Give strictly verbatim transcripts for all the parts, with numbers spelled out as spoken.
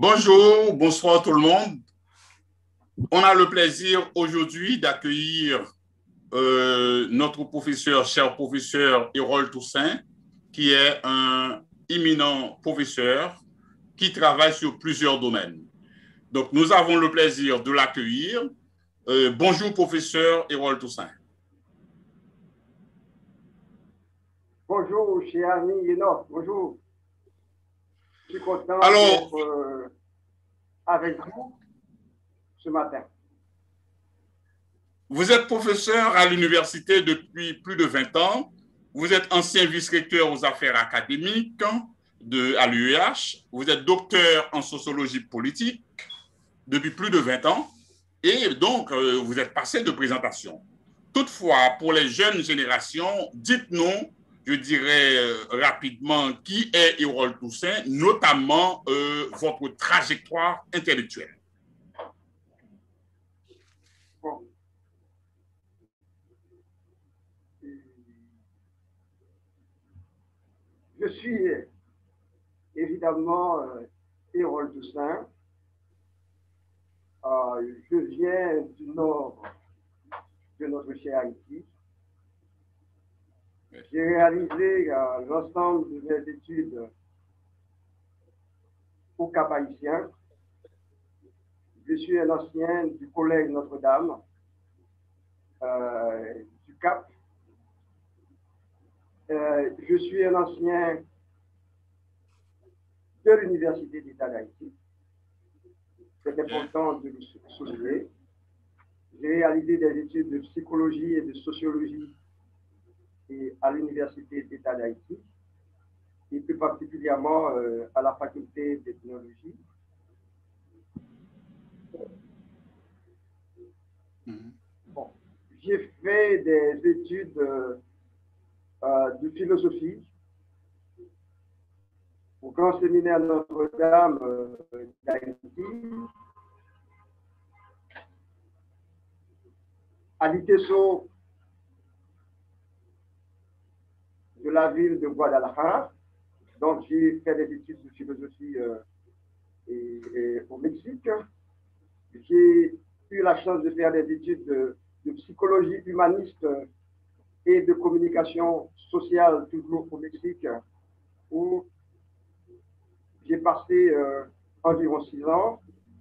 Bonjour, bonsoir tout le monde. On a le plaisir aujourd'hui d'accueillir euh, notre professeur, cher professeur Hérol Toussaint, qui est un éminent professeur qui travaille sur plusieurs domaines. Donc, nous avons le plaisir de l'accueillir. Euh, bonjour, professeur Hérol Toussaint. Bonjour, cher ami Enoch. Bonjour. Je suis content d'être euh, avec vous ce matin. Vous êtes professeur à l'université depuis plus de vingt ans. Vous êtes ancien vice-recteur aux affaires académiques de, à l'U E H. Vous êtes docteur en sociologie politique depuis plus de vingt ans. Et donc, euh, vous êtes passé de présentation. Toutefois, pour les jeunes générations, dites-nous, je dirais euh, rapidement, qui est Hérol Toussaint, notamment euh, votre trajectoire intellectuelle. Bon. Je suis évidemment euh, Hérol Toussaint. Euh, je viens du nord de notre cher Haïti. J'ai réalisé euh, l'ensemble de mes études au Cap-Haïtien. Je suis un ancien du Collège Notre-Dame, euh, du Cap. Euh, je suis un ancien de l'Université d'État d'Haïti. C'est important de le souligner. J'ai réalisé des études de psychologie et de sociologie et à l'Université d'État d'Haïti, et plus particulièrement euh, à la faculté d'ethnologie. Mm-hmm. Bon, j'ai fait des études euh, euh, de philosophie au Grand Séminaire Notre-Dame euh, d'Haïti, à l'I T E S O de la ville de Guadalajara. Donc, j'ai fait des études de philosophie euh, et, et au Mexique. J'ai eu la chance de faire des études de, de psychologie humaniste et de communication sociale, toujours au Mexique, où j'ai passé euh, environ six ans.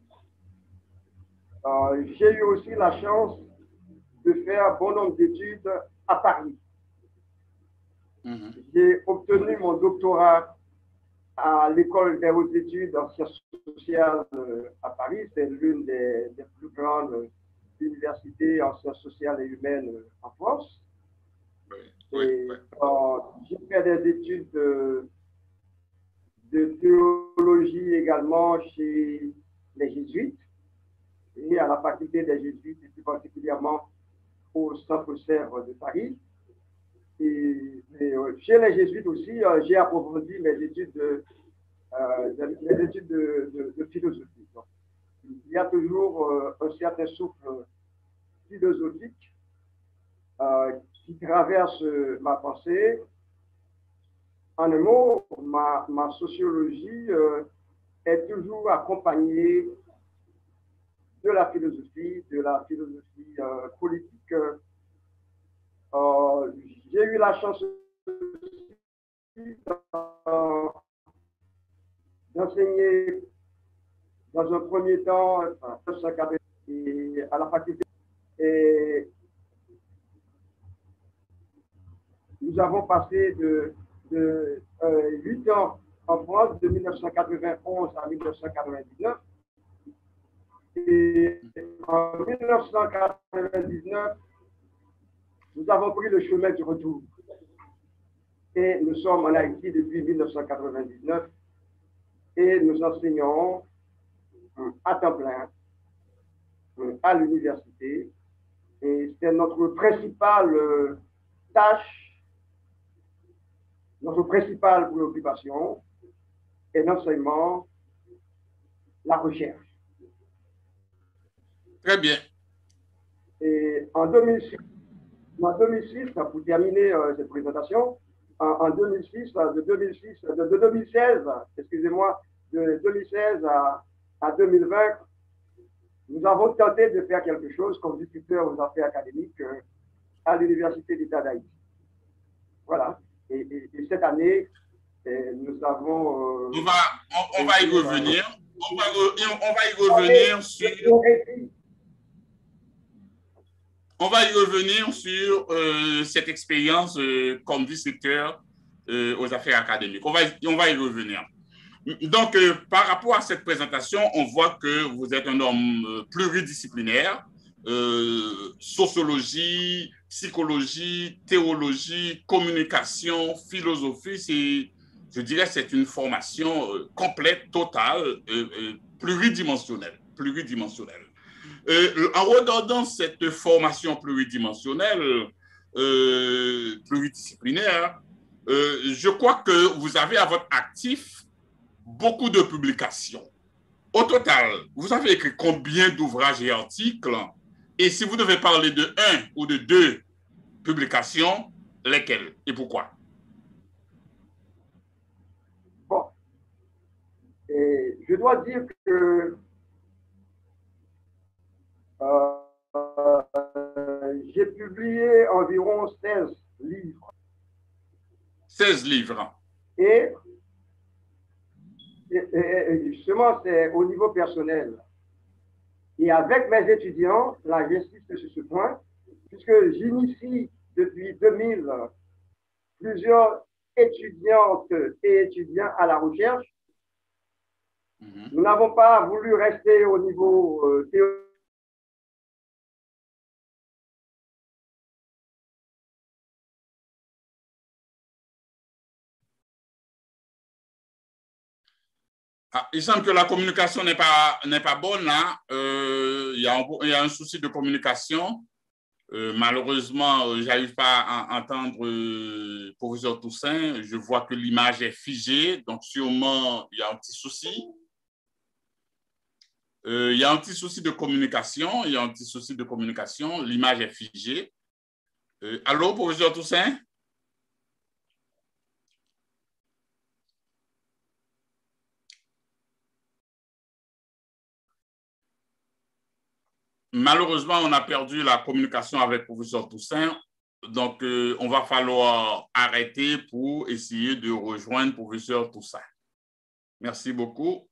Euh, j'ai eu aussi la chance de faire bon nombre d'études à Paris. Mm-hmm. J'ai obtenu mon doctorat à l'école des hautes études en sciences sociales à Paris. C'est l'une des, des plus grandes universités en sciences sociales et humaines en France. Oui, oui, et oui. Euh, j'ai fait des études de, de théologie également chez les jésuites et à la faculté des jésuites, et plus particulièrement au Centre Sèvres de Paris. Et, et euh, chez les jésuites aussi, euh, j'ai approfondi mes études de, euh, mes études de, de, de philosophie. Donc, il y a toujours euh, un certain souffle philosophique euh, qui traverse ma pensée. En un mot, ma, ma sociologie euh, est toujours accompagnée de la philosophie, de la philosophie euh, politique. Euh, j'ai eu la chance d'enseigner dans un premier temps et à la faculté. Et nous avons passé de, de euh, huit ans en France, de mille neuf cent quatre-vingt-onze à mille neuf cent quatre-vingt-dix-neuf. Et en mille neuf cent quatre-vingt-dix-neuf, nous avons pris le chemin du retour. Et nous sommes en Haïti depuis mille neuf cent quatre-vingt-dix-neuf et nous enseignons à temps plein à l'université. Et c'est notre principale tâche, notre principale préoccupation est l'enseignement, la recherche. Très bien. Et en deux mille six, en deux mille six pour terminer euh, cette présentation, en, en deux mille six, de deux mille six, de, de deux mille seize, excusez-moi, de deux mille seize à, à deux mille vingt, nous avons tenté de faire quelque chose comme visiteur aux affaires académiques euh, à l'Université d'État d'Haïti. Voilà. Et, et, et, cette année, et nous avons... Euh, on, va, on, on va y revenir. On va, on va y revenir sur... On va y revenir sur euh, cette expérience euh, comme vice-recteur euh, aux affaires académiques. On va, on va y revenir. Donc, euh, par rapport à cette présentation, on voit que vous êtes un homme euh, pluridisciplinaire, euh, sociologie, psychologie, théologie, communication, philosophie. C'est, je dirais, c'est une formation euh, complète, totale, euh, euh, pluridimensionnelle, pluridimensionnelle. Euh, en regardant cette formation pluridimensionnelle, euh, pluridisciplinaire, euh, je crois que vous avez à votre actif beaucoup de publications. Au total, vous avez écrit combien d'ouvrages et articles? Et si vous devez parler de un ou de deux publications, lesquelles et pourquoi? Bon, et je dois dire que euh, euh, j'ai publié environ seize livres. seize livres. Et, et, et justement, c'est au niveau personnel. Et avec mes étudiants, là j'insiste sur ce point, puisque j'initie depuis deux mille plusieurs étudiantes et étudiants à la recherche, mm-hmm. Nous n'avons pas voulu rester au niveau euh, théorique. Ah, il semble que la communication n'est pas, n'est pas bonne là. Euh, il, y a un, il y a un souci de communication. Euh, malheureusement, euh, je n'arrive pas à entendre euh, professeur Toussaint. Je vois que l'image est figée, donc sûrement il y a un petit souci. Euh, il y a un petit souci de communication. Il y a un petit souci de communication. L'image est figée. Euh, allô, professeur Toussaint? Malheureusement, on a perdu la communication avec le professeur Toussaint. Donc, euh, on va falloir arrêter pour essayer de rejoindre le professeur Toussaint. Merci beaucoup.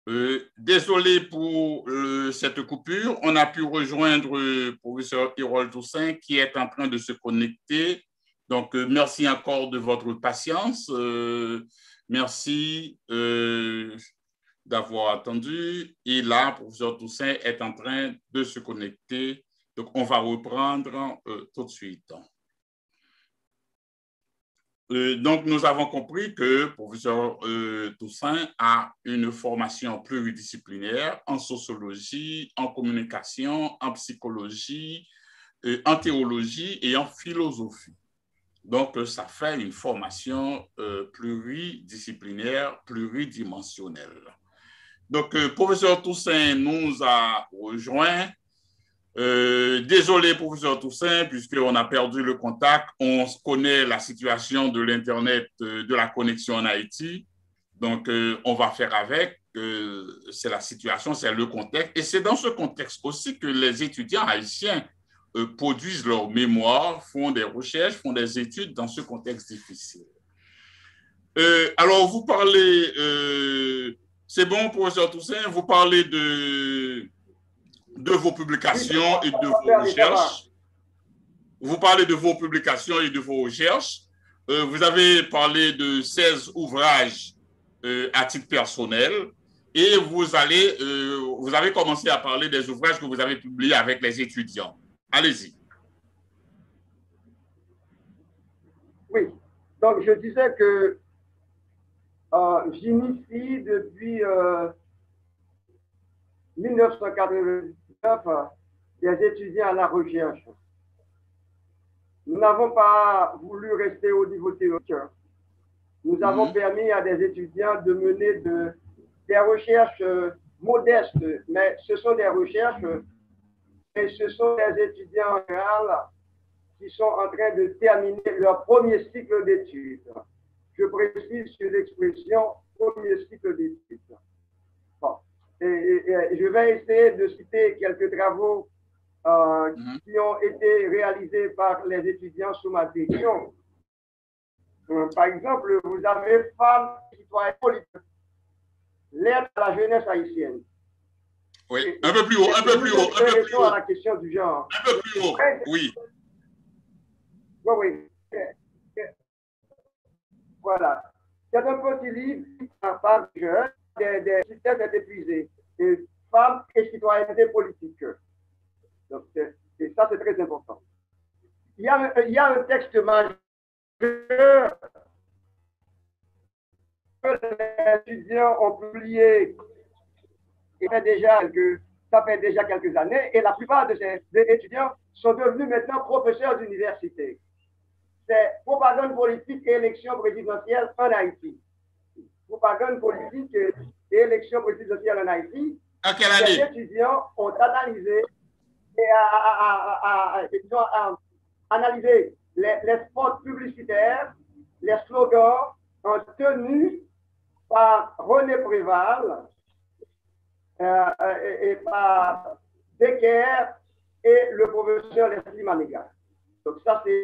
Euh, désolé pour euh, cette coupure. On a pu rejoindre le professeur Harold Toussaint qui est en train de se connecter. Donc, euh, merci encore de votre patience. Euh, merci euh, d'avoir attendu. Et là, le professeur Toussaint est en train de se connecter. Donc, on va reprendre euh, tout de suite. Euh, donc, nous avons compris que le professeur euh, Toussaint a une formation pluridisciplinaire en sociologie, en communication, en psychologie, euh, en théologie et en philosophie. Donc, euh, ça fait une formation euh, pluridisciplinaire, pluridimensionnelle. Donc, le euh, professeur Toussaint nous a rejoint. Euh, désolé, professeur Toussaint, puisqu'on a perdu le contact. On connaît la situation de l'Internet, euh, de la connexion en Haïti. Donc, euh, on va faire avec. Euh, c'est la situation, c'est le contexte. Et c'est dans ce contexte aussi que les étudiants haïtiens euh, produisent leurs mémoires, font des recherches, font des études dans ce contexte difficile. Euh, alors, vous parlez, euh, c'est bon, professeur Toussaint, vous parlez de... de vos publications et de vos recherches. Vous parlez de vos publications et de vos recherches. Euh, vous avez parlé de seize ouvrages euh, à titre personnel et vous, allez, euh, vous avez commencé à parler des ouvrages que vous avez publiés avec les étudiants. Allez-y. Oui, donc je disais que euh, j'initie depuis euh, mille neuf cent quatre-vingt-dix-neuf des étudiants à la recherche. Nous n'avons pas voulu rester au niveau théorique. Nous avons mmh. permis à des étudiants de mener de, des recherches euh, modestes, mais ce sont des recherches et ce sont des étudiants en général qui sont en train de terminer leur premier cycle d'études. Je précise sur l'expression premier cycle d'études. Bon. Et, et, et je vais essayer de citer quelques travaux euh, mmh. qui ont été réalisés par les étudiants sous ma direction. Euh, par exemple, vous avez Femmes citoyennes politiques, l'aide à la jeunesse haïtienne. Oui, et, un peu plus haut, un peu plus haut, un peu plus haut. À la question du genre. Un peu plus haut, oui. Oui, oui. Voilà. C'est un petit livre en femmes jeunes, des, des systèmes épuisés, et femmes et citoyenneté politique. Donc, et ça, c'est très important. Il y a, il y a un texte majeur que les étudiants ont publié il fait déjà que, ça fait déjà quelques années, et la plupart de ces étudiants sont devenus maintenant professeurs d'université. C'est Propagande politique et élection présidentielle en Haïti. Propagande politique et élection présidentielle en Haïti. À quelle année? Les étudiants ont analysé et à, à, à, à, à analysé les, les spots publicitaires, les slogans en tenue par René Préval euh, et, et par Decker et le professeur Leslie Manigat. Donc ça, c'est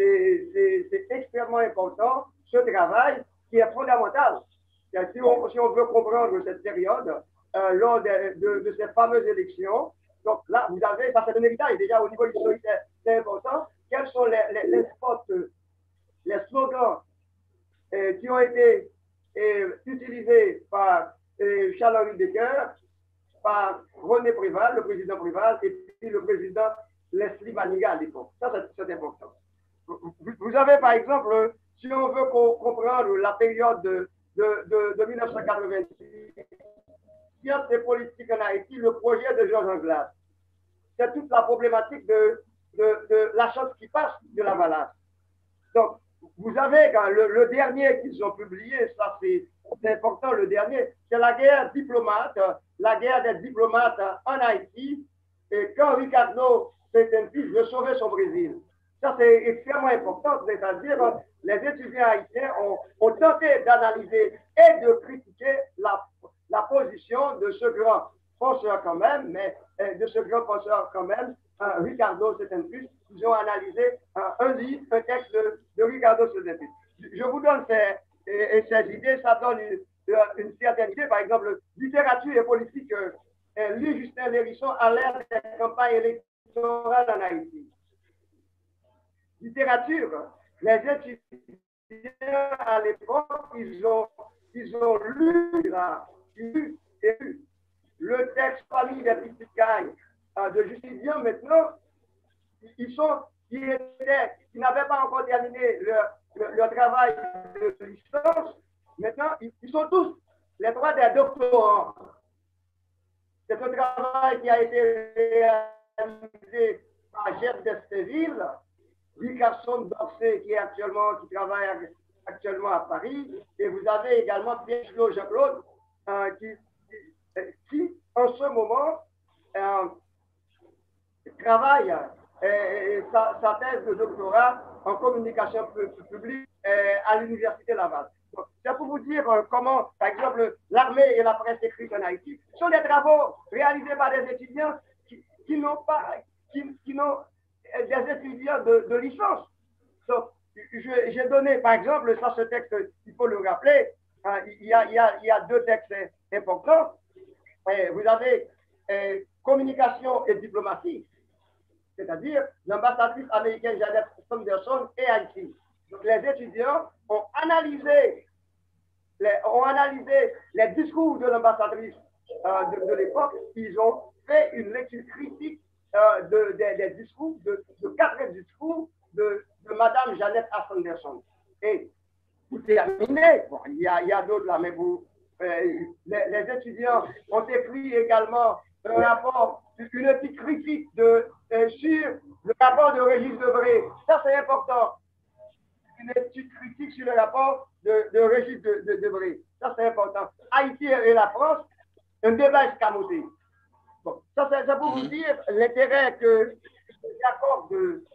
c'est extrêmement important, ce travail qui est fondamental. Si on, si on veut comprendre cette période, euh, lors de, de, de ces fameuses élections, donc là, vous avez, ça c'est un héritage déjà au niveau historique, c'est important. Quels sont les, les, les spots, les slogans euh, qui ont été euh, utilisés par euh, Charles-Henri Decker, par René Préval, le président Préval, et puis le président Leslie Manigat à l'époque. Ça, c'est important. Vous avez, par exemple, si on veut comprendre la période de, de, de, de mille neuf cent quatre-vingt-six, sciences et politique en Haïti, le projet de Georges Anglade. C'est toute la problématique de, de, de la chose qui passe de la balance. Donc, vous avez quand le, le dernier qu'ils ont publié, ça c'est important, le dernier, c'est la guerre diplomate, la guerre des diplomates en Haïti, et quand Ricardo Saint-Empire veut sauver son Brésil. Ça, c'est extrêmement important, c'est-à-dire les étudiants haïtiens ont, ont tenté d'analyser et de critiquer la, la position de ce grand penseur quand même, mais de ce grand penseur quand même, euh, Ricardo Saint-Empire. Ils ont analysé euh, un livre, un texte de, de Ricardo Saint-Empire. Je vous donne ces, et, et ces idées, ça donne une, une certaine idée. Par exemple, littérature et politique, euh, lui, Justin Lérisson, à l'ère des campagnes électorales en Haïti. Littérature, les étudiants à l'époque, ils ont, ils ont lu, là, lu et lu le texte Famille des petites cailles euh, de Justin. Maintenant, ils sont, qui étaient, qui n'avaient pas encore terminé leur, leur, leur travail de licence. Maintenant, ils, ils sont tous les trois des doctorants. C'est un travail qui a été réalisé par Jeff Desteville, Guy Carson d'Orsay, qui est actuellement, qui travaille actuellement à Paris, et vous avez également Pierre-Claude Jean-Claude, euh, qui, qui, qui, en ce moment, euh, travaille euh, sa, sa thèse de doctorat en communication publique euh, à l'Université Laval. C'est pour vous dire euh, comment, par exemple, l'armée et la presse écrite en Haïti sont des travaux réalisés par des étudiants qui, qui n'ont pas, qui, qui n'ont des étudiants de, de licence. Donc, j'ai donné, par exemple, ça, ce texte, il faut le rappeler, hein, il, y a, il, y a, il y a deux textes importants. Et vous avez euh, communication et diplomatie, c'est-à-dire l'ambassadrice américaine Janet Sanderson et Haïti. Donc, les étudiants ont analysé les, ont analysé les discours de l'ambassadrice euh, de, de l'époque. Ils ont fait une lecture critique euh, de, de, des discours, de, de quatre discours de, de Madame Janet Sanderson. Et pour terminer, bon, il y a, il y a d'autres là, mais vous, euh, les, les étudiants ont écrit également un rapport, une étude critique de, euh, sur le rapport de Régis Debray. Ça, c'est important. Une étude critique sur le rapport de, de Régis de, de, Debray. Ça, c'est important. Haïti et la France, un débat escamoté. Bon, ça, c'est pour vous dire l'intérêt que j'accorde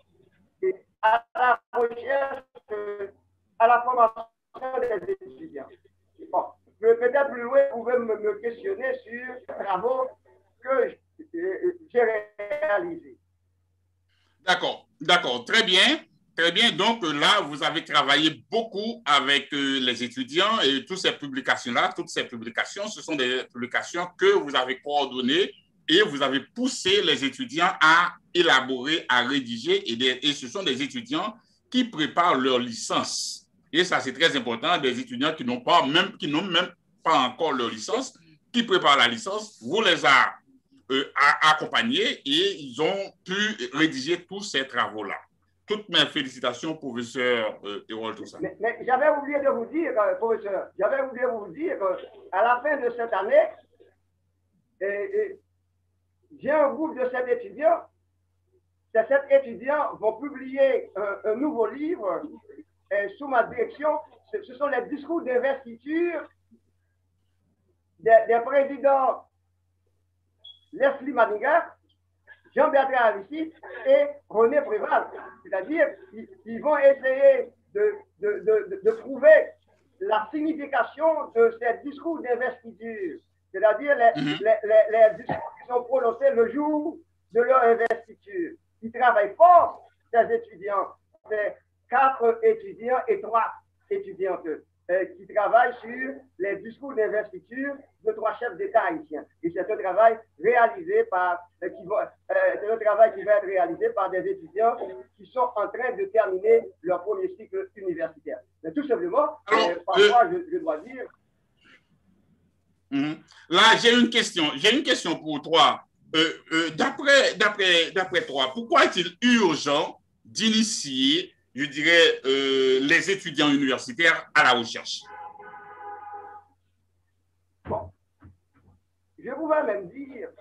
à la recherche, à la formation des étudiants. Bon, peut-être plus loin, vous pouvez me, me questionner sur les travaux que j'ai réalisés. D'accord, d'accord, très bien. Très bien, donc là, vous avez travaillé beaucoup avec les étudiants et toutes ces publications-là, toutes ces publications, ce sont des publications que vous avez coordonnées et vous avez poussé les étudiants à élaborer, à rédiger, et, des, et ce sont des étudiants qui préparent leur licence. Et ça, c'est très important, des étudiants qui n'ont pas même, qui n'ont même pas encore leur licence, qui préparent la licence, vous les avez euh, accompagnés et ils ont pu rédiger tous ces travaux-là. Toutes mes félicitations, professeur euh, Hérold Toussaint. Mais, mais j'avais oublié de vous dire, euh, professeur, j'avais oublié de vous dire, euh, à la fin de cette année, et, et, j'ai un groupe de sept étudiants. Ces sept étudiants vont publier un, un nouveau livre euh, sous ma direction. Ce, ce sont les discours d'investiture des, des présidents Leslie Manigat, Jean-Bertrand Aristide et René Préval. C'est-à-dire qu'ils ils vont essayer de, de, de, de trouver la signification de ces discours d'investiture. C'est-à-dire les, mm-hmm. les, les, les discours qui sont prononcés le jour de leur investiture. Ils travaillent fort, ces étudiants. C'est quatre étudiants et trois étudiantes euh, qui travaillent sur les discours d'investiture de trois chefs d'État haïtiens. Et c'est un travail réalisé par, euh, qui va, euh, c'est un travail qui va être réalisé par des étudiants qui sont en train de terminer leur premier cycle universitaire. Mais tout simplement, euh, parfois, euh, je, je dois dire. Mm-hmm. Là, j'ai une question. J'ai une question pour toi. Euh, euh, d'après, d'après, d'après toi, pourquoi est-il urgent d'initier, je dirais, euh, les étudiants universitaires à la recherche? Bon, je pouvais même dire,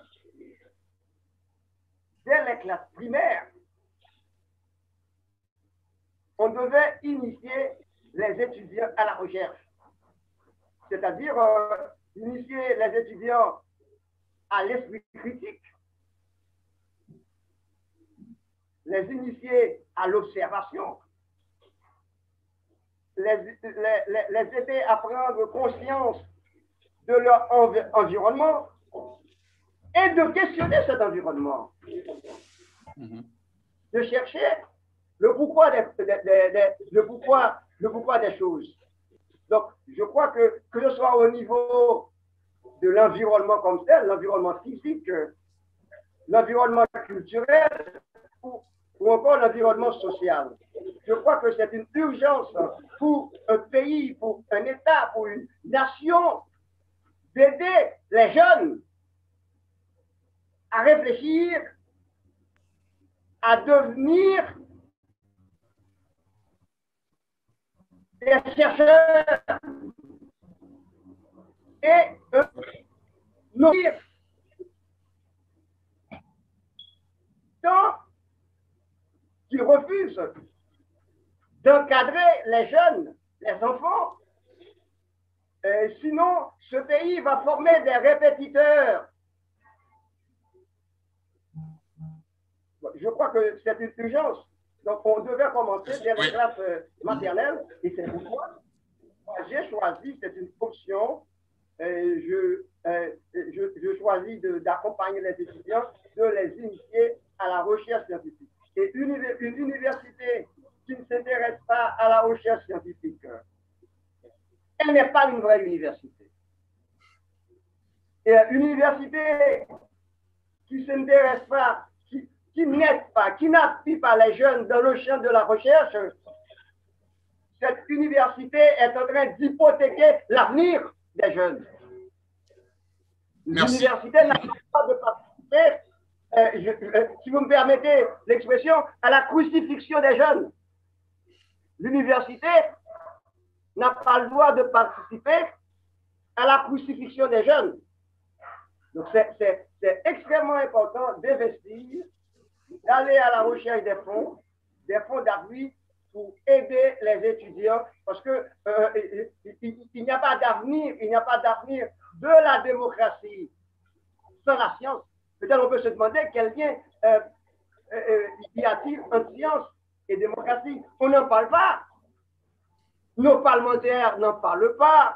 dès les classes primaires, on devait initier les étudiants à la recherche. C'est-à-dire euh, initier les étudiants à l'esprit critique, les initier à l'observation, les, les, les, les aider à prendre conscience de leur env environnement et de questionner cet environnement. Mm-hmm. De chercher le pourquoi des, des, des, des, le pourquoi, le pourquoi des choses. Donc, je crois que, que ce soit au niveau de l'environnement comme tel, l'environnement physique, l'environnement culturel ou, ou encore l'environnement social. Je crois que c'est une urgence pour un pays, pour un État, pour une nation d'aider les jeunes à réfléchir, à devenir des chercheurs et euh, nourrir tant qu'ils refusent d'encadrer les jeunes, les enfants. Euh, sinon, ce pays va former des répétiteurs. Je crois que c'est une urgence. Donc, on devait commencer dès les classes maternelles, et c'est pourquoi j'ai choisi, c'est une option, euh, je, euh, je, je choisis d'accompagner les étudiants, de les initier à la recherche scientifique. Et une, une université qui ne s'intéresse pas à la recherche scientifique, elle n'est pas une vraie université. Et une université qui ne s'intéresse pas, qui, qui n'aide pas, qui n'appuie pas les jeunes dans le champ de la recherche, cette université est en train d'hypothéquer l'avenir des jeunes. L'université n'a pas de participer, euh, je, euh, si vous me permettez l'expression, à la crucifixion des jeunes. L'université n'a pas le droit de participer à la crucifixion des jeunes. Donc c'est extrêmement important d'investir, d'aller à la recherche des fonds, des fonds d'appui pour aider les étudiants, parce que euh, il, il, il n'y a pas d'avenir, il n'y a pas d'avenir de la démocratie sans la science. Peut-être on peut se demander quel lien euh, euh, y a-t-il entre science et démocratie. On n'en parle pas. Nos parlementaires n'en parlent pas.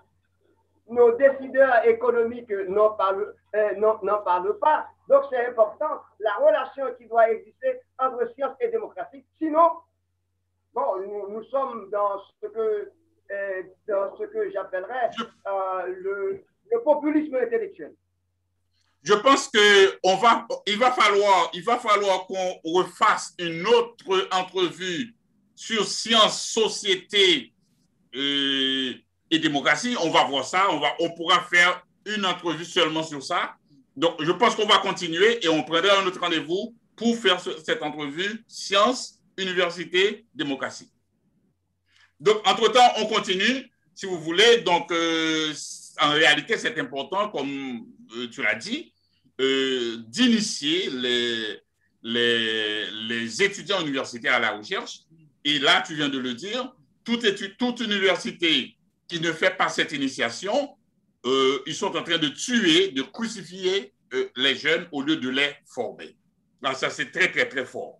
Nos décideurs économiques n'en parlent, euh, parlent pas. Donc c'est important, la relation qui doit exister entre science et démocratie. Sinon, bon, nous, nous sommes dans ce que, euh, dans ce que j'appellerais euh, le, le populisme intellectuel. Je pense que on va, il va falloir, il va falloir qu'on refasse une autre entrevue sur science, société euh, et démocratie. On va voir ça. On va, on pourra faire une entrevue seulement sur ça. Donc, je pense qu'on va continuer et on prendra un autre rendez-vous pour faire ce, cette entrevue science, université, démocratie. Donc, entre-temps, on continue, si vous voulez. Donc, euh, en réalité, c'est important, comme euh, tu l'as dit, euh, d'initier les, les, les étudiants universitaires à la recherche. Et là, tu viens de le dire, toute, étude, toute université qui ne fait pas cette initiation, euh, ils sont en train de tuer, de crucifier euh, les jeunes au lieu de les former. Là, ça, c'est très, très, très fort.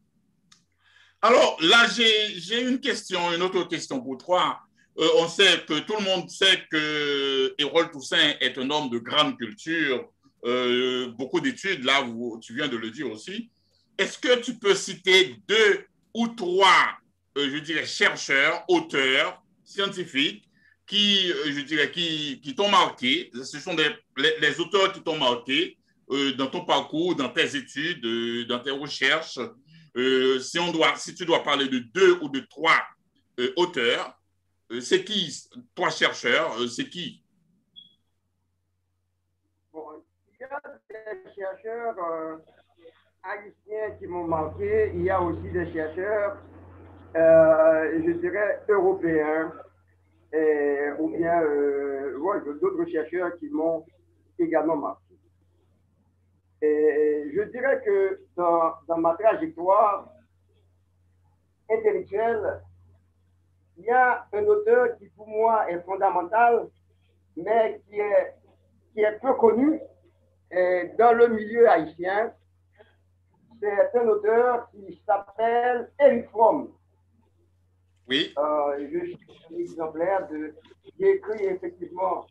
Alors, là, j'ai une question, une autre question pour toi. Euh, on sait que tout le monde sait que Hérole Toussaint est un homme de grande culture, euh, beaucoup d'études, là, où tu viens de le dire aussi. Est-ce que tu peux citer deux ou trois, euh, je dirais, chercheurs, auteurs, scientifiques, qui, euh, je dirais, qui, qui t'ont marqué? Ce sont des, les, les auteurs qui t'ont marqué euh, dans ton parcours, dans tes études, euh, dans tes recherches. Euh, si, on doit, si tu dois parler de deux ou de trois euh, auteurs, euh, c'est qui? Trois chercheurs, euh, c'est qui? Bon, il y a des chercheurs euh, haïtiens qui m'ont marqué, il y a aussi des chercheurs, euh, je dirais, européens, et, ou bien euh, ouais, d'autres chercheurs qui m'ont également marqué. Et je dirais que dans, dans ma trajectoire intellectuelle, il y a un auteur qui pour moi est fondamental, mais qui est, qui est peu connu dans le milieu haïtien. C'est un auteur qui s'appelle Eric Fromm. Oui. Euh, je suis un exemplaire de, qui écrit effectivement.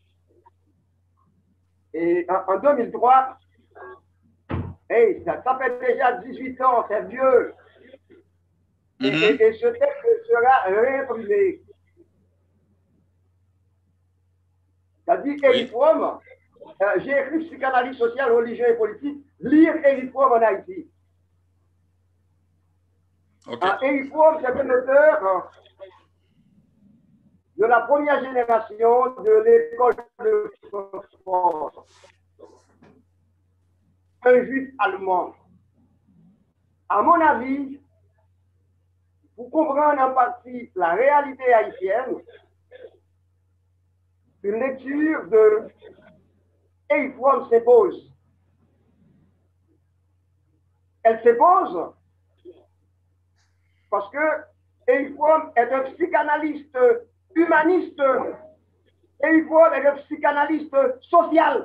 Et en, en deux mille trois, hey, ça, ça fait déjà dix-huit ans, c'est vieux. Et, mm-hmm. et, et ce texte sera réimprimé. C'est-à-dire Eric Fromm, euh, j'ai écrit Psychanalyse sociale, religion et politique, lire Eric Fromm en Haïti. Okay. Uh, Eric Fromm, c'est un auteur hein, de la première génération de l'école de France. Un juif allemand. À mon avis, pour comprendre en partie la réalité haïtienne, une lecture de Eric Fromm s'impose. Elle s'impose parce que Eric Fromm est un psychanalyste humaniste. Eric Fromm est un psychanalyste social.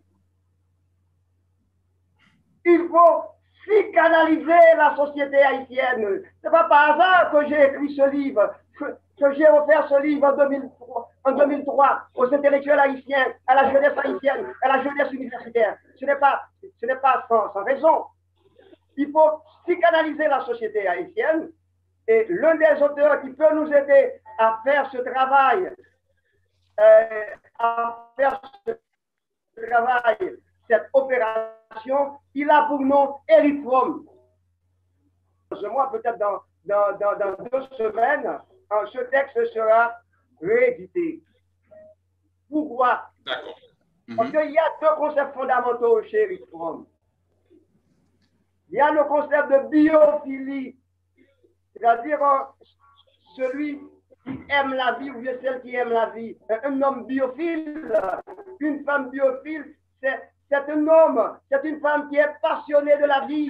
Il faut psychanalyser la société haïtienne. Ce n'est pas par hasard que j'ai écrit ce livre, que, que j'ai offert ce livre en deux mille trois, en deux mille trois aux intellectuels haïtiens, à la jeunesse haïtienne, à la jeunesse universitaire. Ce n'est pas, ce n'est pas sans, sans raison. Il faut psychanalyser la société haïtienne et l'un des auteurs qui peut nous aider à faire ce travail, euh, à faire ce travail, cette opération, il a pour nom Eric Fromm. Moi, peut-être dans, dans, dans, dans deux semaines, ce texte sera réédité. Pourquoi? D'accord. Mm-hmm. Parce qu'il y a deux concepts fondamentaux chez Eric Fromm. Il y a le concept de biophilie, c'est-à-dire celui qui aime la vie ou bien celle qui aime la vie. Un homme biophile, une femme biophile, c'est C'est un homme, c'est une femme qui est passionnée de la vie.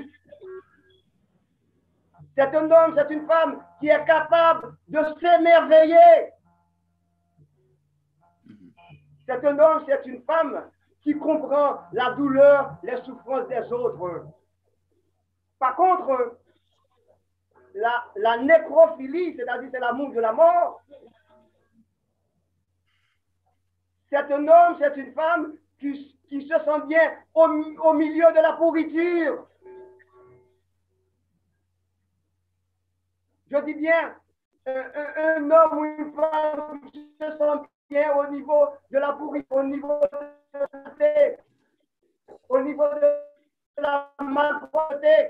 C'est un homme, c'est une femme qui est capable de s'émerveiller. C'est un homme, c'est une femme qui comprend la douleur, les souffrances des autres. Par contre, la, la nécrophilie, c'est-à-dire c'est l'amour de la mort, c'est un homme, c'est une femme qui qui se sent bien au, au milieu de la pourriture. Je dis bien, un, un, un homme ou une femme qui se sent bien au niveau de la pourriture, au niveau de la santé, au niveau de la malpropreté.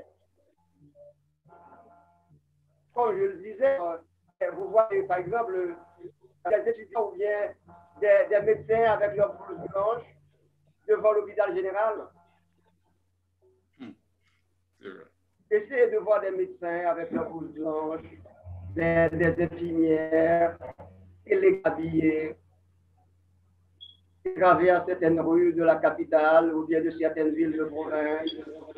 Comme je le disais, vous voyez par exemple des étudiants ou bien des, des médecins avec leur blouse blanche devant l'hôpital général. Hmm. Essayez de voir des médecins avec leur blouse blanche, des, des infirmières, et les habillés, traversent certaines rues de la capitale ou bien de certaines villes de province.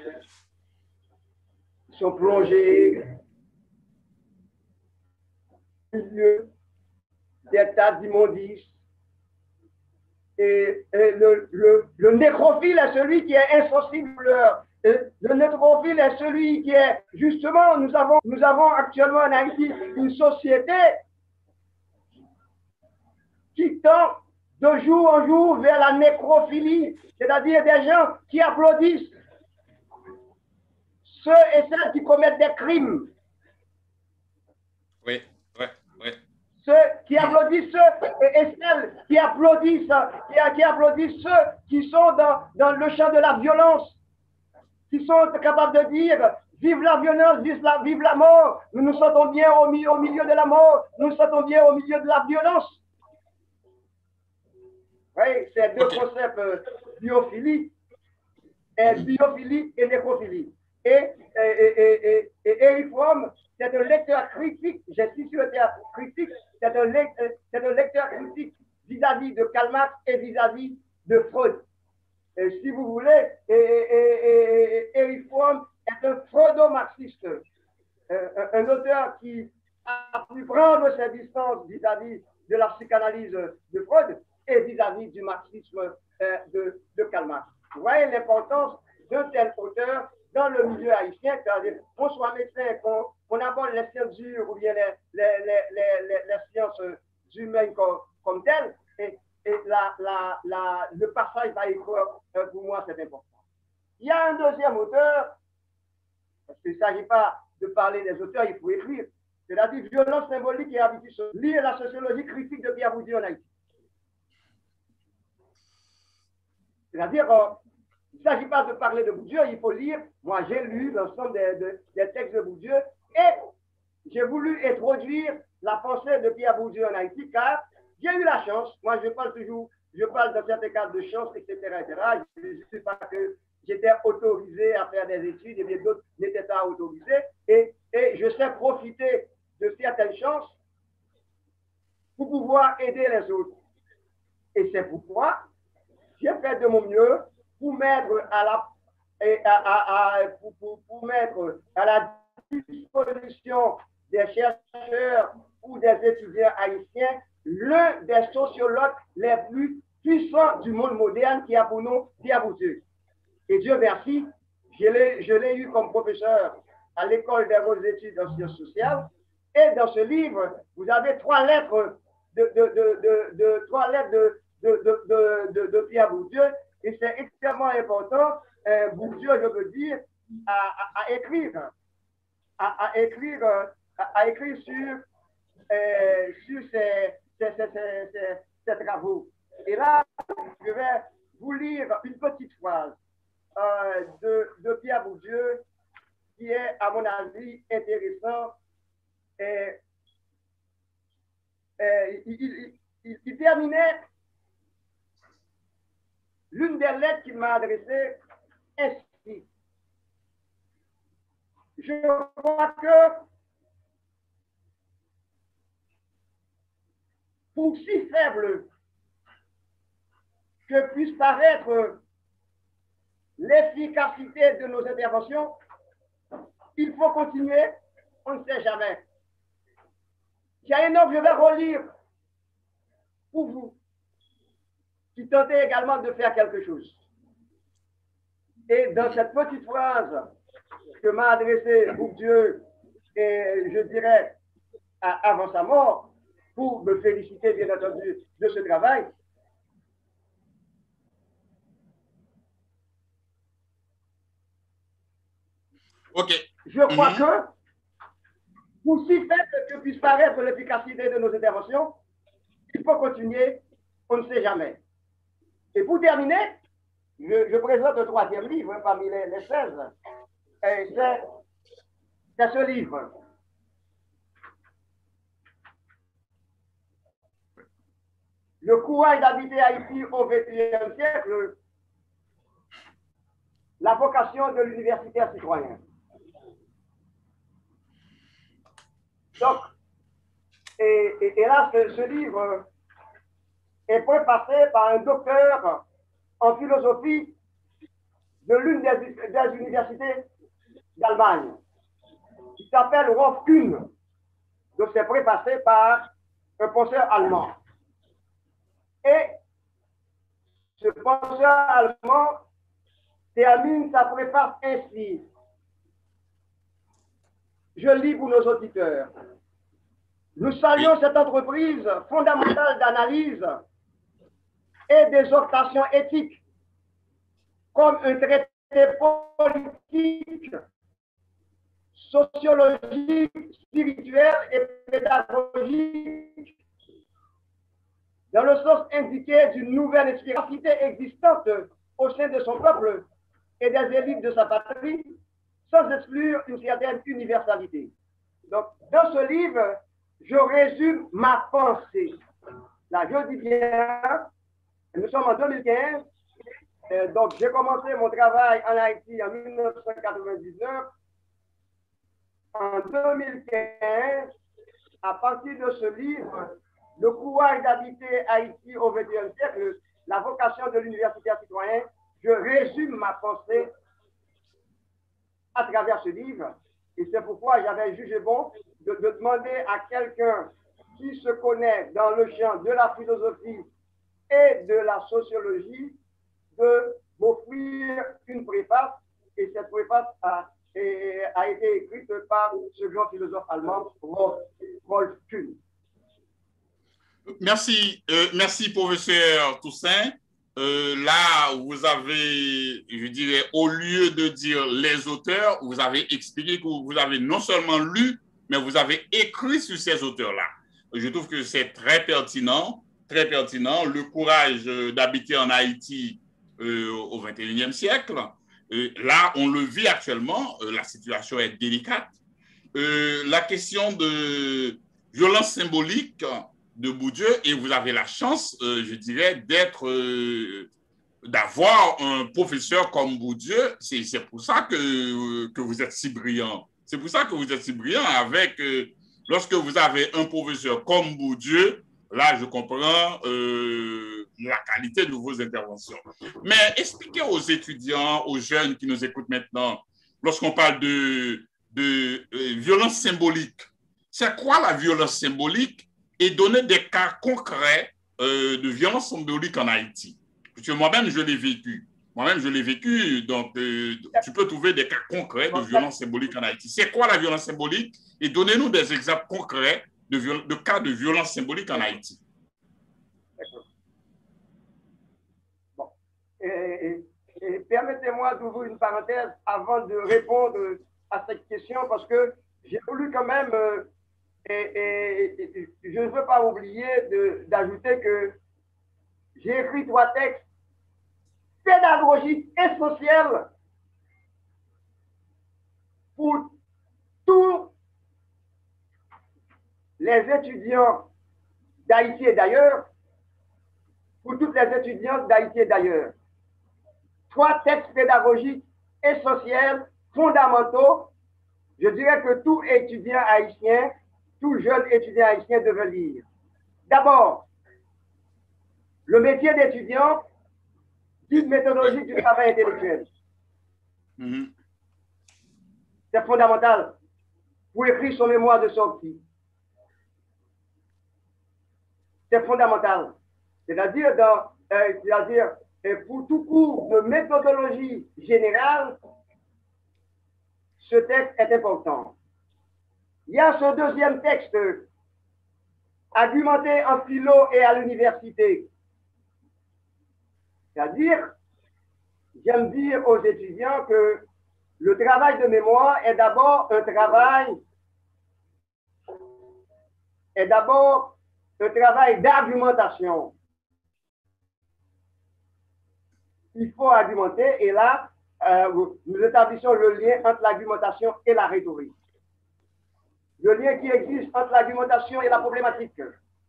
Ils sont plongés au milieu des tas d'immondices. Et, et le, le, le nécrophile est celui qui est insensible. Le nécrophile est celui qui est, justement, nous avons, nous avons actuellement en Haïti une société qui tend de jour en jour vers la nécrophilie, c'est-à-dire des gens qui applaudissent ceux et celles qui commettent des crimes. Oui, oui, oui. Ceux qui applaudissent ceux et celles qui applaudissent, qui, qui applaudissent ceux qui sont dans, dans le champ de la violence, qui sont capables de dire vive la violence, vive la, vive la mort, nous nous sentons bien au, au milieu de la mort, nous nous sentons bien au milieu de la violence. Oui, c'est deux okay. concepts euh, biophilie, et biophilie et nécrophilie. Et, et, et, et, et Eric Fromm, c'est un lecteur critique, j'insiste sur le terme critique, c'est un, lecteur, c'est un lecteur critique vis-à-vis de Karl Marx et vis-à-vis de Freud. Et si vous voulez, et, et, et, et Eric Fromm est un freudo-marxiste, un, un auteur qui a pu prendre ses distances vis-à-vis de la psychanalyse de Freud et vis-à-vis du marxisme euh, de, de Karl Marx. Vous voyez l'importance d'un tel auteur dans le milieu haïtien, c'est-à-dire qu'on soit médecin, qu'on qu'on aborde les sciences dures ou bien les, les, les, les, les, les sciences humaines comme, comme telles, et, et la, la, la, le passage va être, pour moi, c'est important. Il y a un deuxième auteur, parce qu'il ne s'agit pas de parler des auteurs, il faut écrire, c'est-à-dire violence symbolique et habitude. Lire la sociologie critique de Pierre Bourdieu en Haïti. C'est-à-dire, euh, il ne s'agit pas de parler de Bourdieu, il faut lire. Moi, j'ai lu l'ensemble des, des, des textes de Bourdieu et j'ai voulu introduire la pensée de Pierre Bourdieu en Haïti car j'ai eu la chance. Moi, je parle toujours, je parle dans certains cas de chance, et cetera, et cetera. Je ne sais pas que j'étais autorisé à faire des études et bien d'autres n'étaient pas autorisés. Et, et je sais profiter de certaines chances pour pouvoir aider les autres. Et c'est pourquoi j'ai fait de mon mieux pour mettre à la, à, à, à, pour, pour, pour mettre à la disposition des chercheurs ou des étudiants haïtiens l'un des sociologues les plus puissants du monde moderne qui a pour nom Pierre Bourdieu. Et Dieu merci, je l'ai eu comme professeur à l'école des hautes études en sciences sociales. Et dans ce livre, vous avez trois lettres de, de, de, de, de trois lettres de, de, de, de, de, de Pierre Bourdieu. Et c'est extrêmement important, euh, Bourdieu, je veux dire, à, à, à écrire, à, à écrire, à, à écrire sur, euh, sur ces, ces, ces, ces, ces, ces travaux. Et là, je vais vous lire une petite phrase euh, de, de Pierre Bourdieu qui est, à mon avis, intéressant. Et, et, il, il, il, il terminait l'une des lettres qu'il m'a adressées ainsi. Je crois que pour si faible que puisse paraître l'efficacité de nos interventions, il faut continuer, on ne sait jamais. Il y a un homme, je vais relire pour vous, qui tentait également de faire quelque chose. Et dans cette petite phrase que m'a adressée Bourdieu, et je dirais avant sa mort, pour me féliciter bien entendu de ce travail, ok. Je crois mm-hmm. que, pour si faible que puisse paraître l'efficacité de nos interventions, il faut continuer, on ne sait jamais. Et pour terminer, je, je présente le troisième livre hein, parmi les, les seize. C'est ce livre. Le courage d'habiter Haïti au vingt et unième siècle, la vocation de l'universitaire citoyen. Donc, et, et, et là, ce, ce livre est préfacé par un docteur en philosophie de l'une des, des universités d'Allemagne. Il s'appelle Rolf Kuhn. Donc, c'est préfacé par un penseur allemand. Et ce penseur allemand termine sa préface ainsi. Je lis pour nos auditeurs. Nous saluons cette entreprise fondamentale d'analyse et d'exhortation éthique comme un traité politique, sociologique, spirituel et pédagogique dans le sens indiqué d'une nouvelle spiritualité existante au sein de son peuple et des élites de sa patrie, sans exclure une certaine universalité. Donc, dans ce livre, je résume ma pensée. Là, je dis bien, nous sommes en deux mille quinze, euh, donc j'ai commencé mon travail en Haïti en mille neuf cent quatre-vingt-dix-neuf. En deux mille quinze, à partir de ce livre, Le courage d'habiter Haïti au vingt et unième siècle, la vocation de l'universitaire citoyen, je résume ma pensée à travers ce livre. Et c'est pourquoi j'avais jugé bon de, de demander à quelqu'un qui se connaît dans le champ de la philosophie et de la sociologie de m'offrir une préface. Et cette préface a, et, a été écrite par ce grand philosophe allemand, Rolf Kuhn. Merci, euh, merci professeur Toussaint. Euh, là, vous avez, je dirais, au lieu de dire les auteurs, vous avez expliqué que vous avez non seulement lu, mais vous avez écrit sur ces auteurs-là. Je trouve que c'est très pertinent, très pertinent. Le courage d'habiter en Haïti euh, au vingt et unième siècle. Euh, là, on le vit actuellement, euh, la situation est délicate. Euh, la question de violence symbolique de Bourdieu, et vous avez la chance, euh, je dirais, d'être, euh, d'avoir un professeur comme Bourdieu. C'est pour ça que, que vous êtes si brillant. C'est pour ça que vous êtes si brillant avec, euh, lorsque vous avez un professeur comme Bourdieu, là, je comprends euh, la qualité de vos interventions. Mais expliquez aux étudiants, aux jeunes qui nous écoutent maintenant, lorsqu'on parle de, de euh, violence symbolique, c'est quoi la violence symbolique et donner des cas concrets euh, de violence symbolique en Haïti. Parce que moi-même, je l'ai vécu. Moi-même, je l'ai vécu. Donc, euh, tu peux trouver des cas concrets de violence symbolique en Haïti. C'est quoi la violence symbolique? Et donnez-nous des exemples concrets de, de cas de violence symbolique en Haïti. D'accord. Bon. Et, et permettez-moi d'ouvrir une parenthèse avant de répondre à cette question, parce que j'ai voulu quand même, euh, et, et, et, je ne veux pas oublier d'ajouter que j'ai écrit trois textes pédagogiques et sociaux pour tous les étudiants d'Haïti et d'ailleurs, pour toutes les étudiantes d'Haïti et d'ailleurs. Trois textes pédagogiques et sociaux fondamentaux, je dirais que tout étudiant haïtien, tout jeune étudiant haïtien devait lire. D'abord, le métier d'étudiant, guide méthodologique du travail intellectuel. Mm-hmm. C'est fondamental pour écrire son mémoire de sortie. C'est fondamental. C'est-à-dire, euh, c'est-à-dire euh, pour tout cours de méthodologie générale, ce texte est important. Il y a ce deuxième texte, argumenté en philo et à l'université. C'est-à-dire, j'aime dire aux étudiants que le travail de mémoire est d'abord un travail, est d'abord un travail d'argumentation. Il faut argumenter, et là, euh, nous établissons le lien entre l'argumentation et la rhétorique. Le lien qui existe entre l'argumentation et la problématique.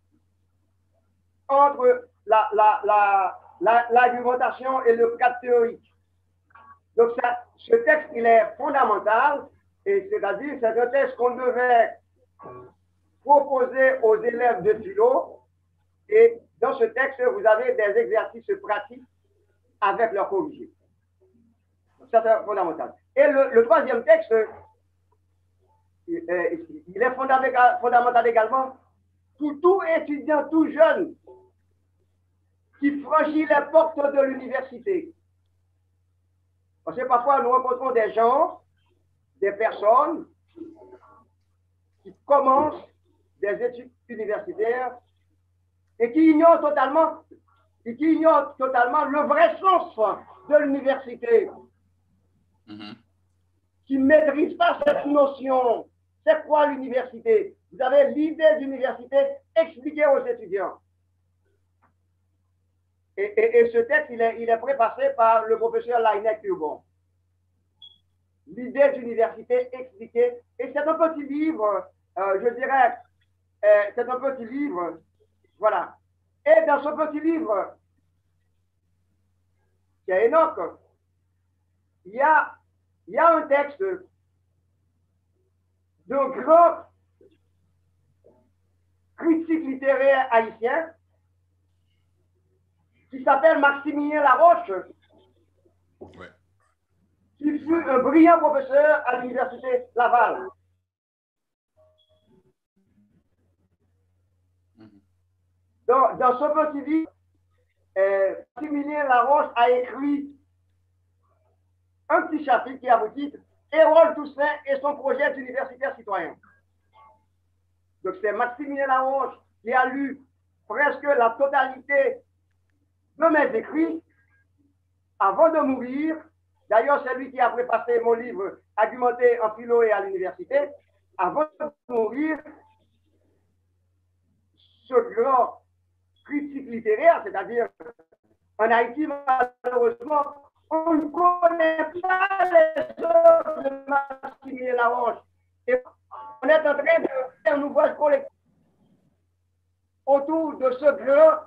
Entre l'argumentation la, la, la, et le cadre théorique. Donc, ça, ce texte, il est fondamental, et c'est-à-dire, c'est un texte qu'on devait proposer aux élèves de philo, et dans ce texte, vous avez des exercices pratiques avec leur corrigé. Ça, c'est fondamental. Et le, le troisième texte, il est fondamental également pour tout étudiant, tout jeune, qui franchit les portes de l'université. Parce que parfois, nous rencontrons des gens, des personnes qui commencent des études universitaires et qui ignorent totalement, et qui ignorent totalement le vrai sens de l'université, mm-hmm. qui ne maîtrisent pas cette notion. C'est quoi l'université? Vous avez l'idée d'université expliquée aux étudiants. Et, et, et ce texte, il est, il est prépassé par le professeur Lainec Turbon. L'idée d'université expliquée. Et c'est un petit livre, euh, je dirais, euh, c'est un petit livre, voilà. Et dans ce petit livre, qui est Enoch, il y a, il y a un texte d'un grand critique littéraire haïtien qui s'appelle Maximilien Laroche, ouais. qui fut un brillant professeur à l'université Laval. Dans, dans ce petit livre, euh, Maximilien Laroche a écrit un petit chapitre qui a pour titre Hérole Toussaint et son projet d'universitaire citoyen. Donc c'est Maximilien Laroche qui a lu presque la totalité de mes écrits avant de mourir. D'ailleurs, c'est lui qui a prépassé mon livre Argumenté en philo et à l'université. Avant de mourir, ce grand critique littéraire, c'est-à-dire En Haïti, malheureusement, on ne connaît pas les œuvres de Maximilien Laroche. Et on est en train de faire un ouvrage collectif autour de ce grand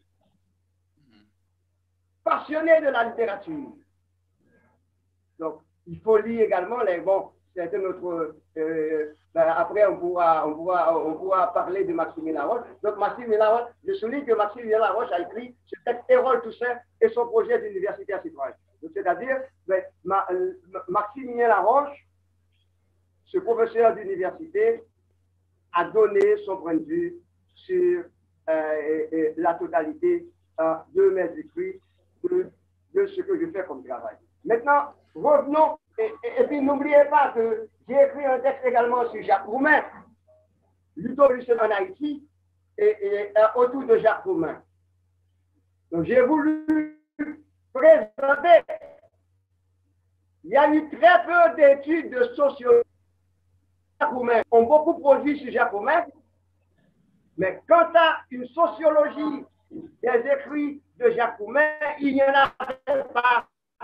passionné de la littérature. Donc, il faut lire également les bons. C'est notre. Euh, ben après, on pourra, on, pourra, on pourra parler de Maximilien Laroche. Donc, Maximilien Laroche, je souligne que Maximilien Laroche a écrit ce texte Hérole Toussaint et son projet d'universitaire citoyen. C'est-à-dire, ben, ma, euh, Maximilien Laroche, ce professeur d'université, a donné son point de vue sur euh, et, et la totalité euh, de mes écrits, de, de ce que je fais comme travail. Maintenant, revenons, et, et, et puis n'oubliez pas que j'ai écrit un texte également sur Jacques Roumain, l'utopie en Haïti, et, et euh, autour de Jacques Roumain. Donc j'ai voulu présenter, il y a eu très peu d'études de sociologie. Jacques Roumain ont beaucoup produit sur Jacques Roumain, mais quant à une sociologie des écrits de Jacques Roumain, il n'y en a pas.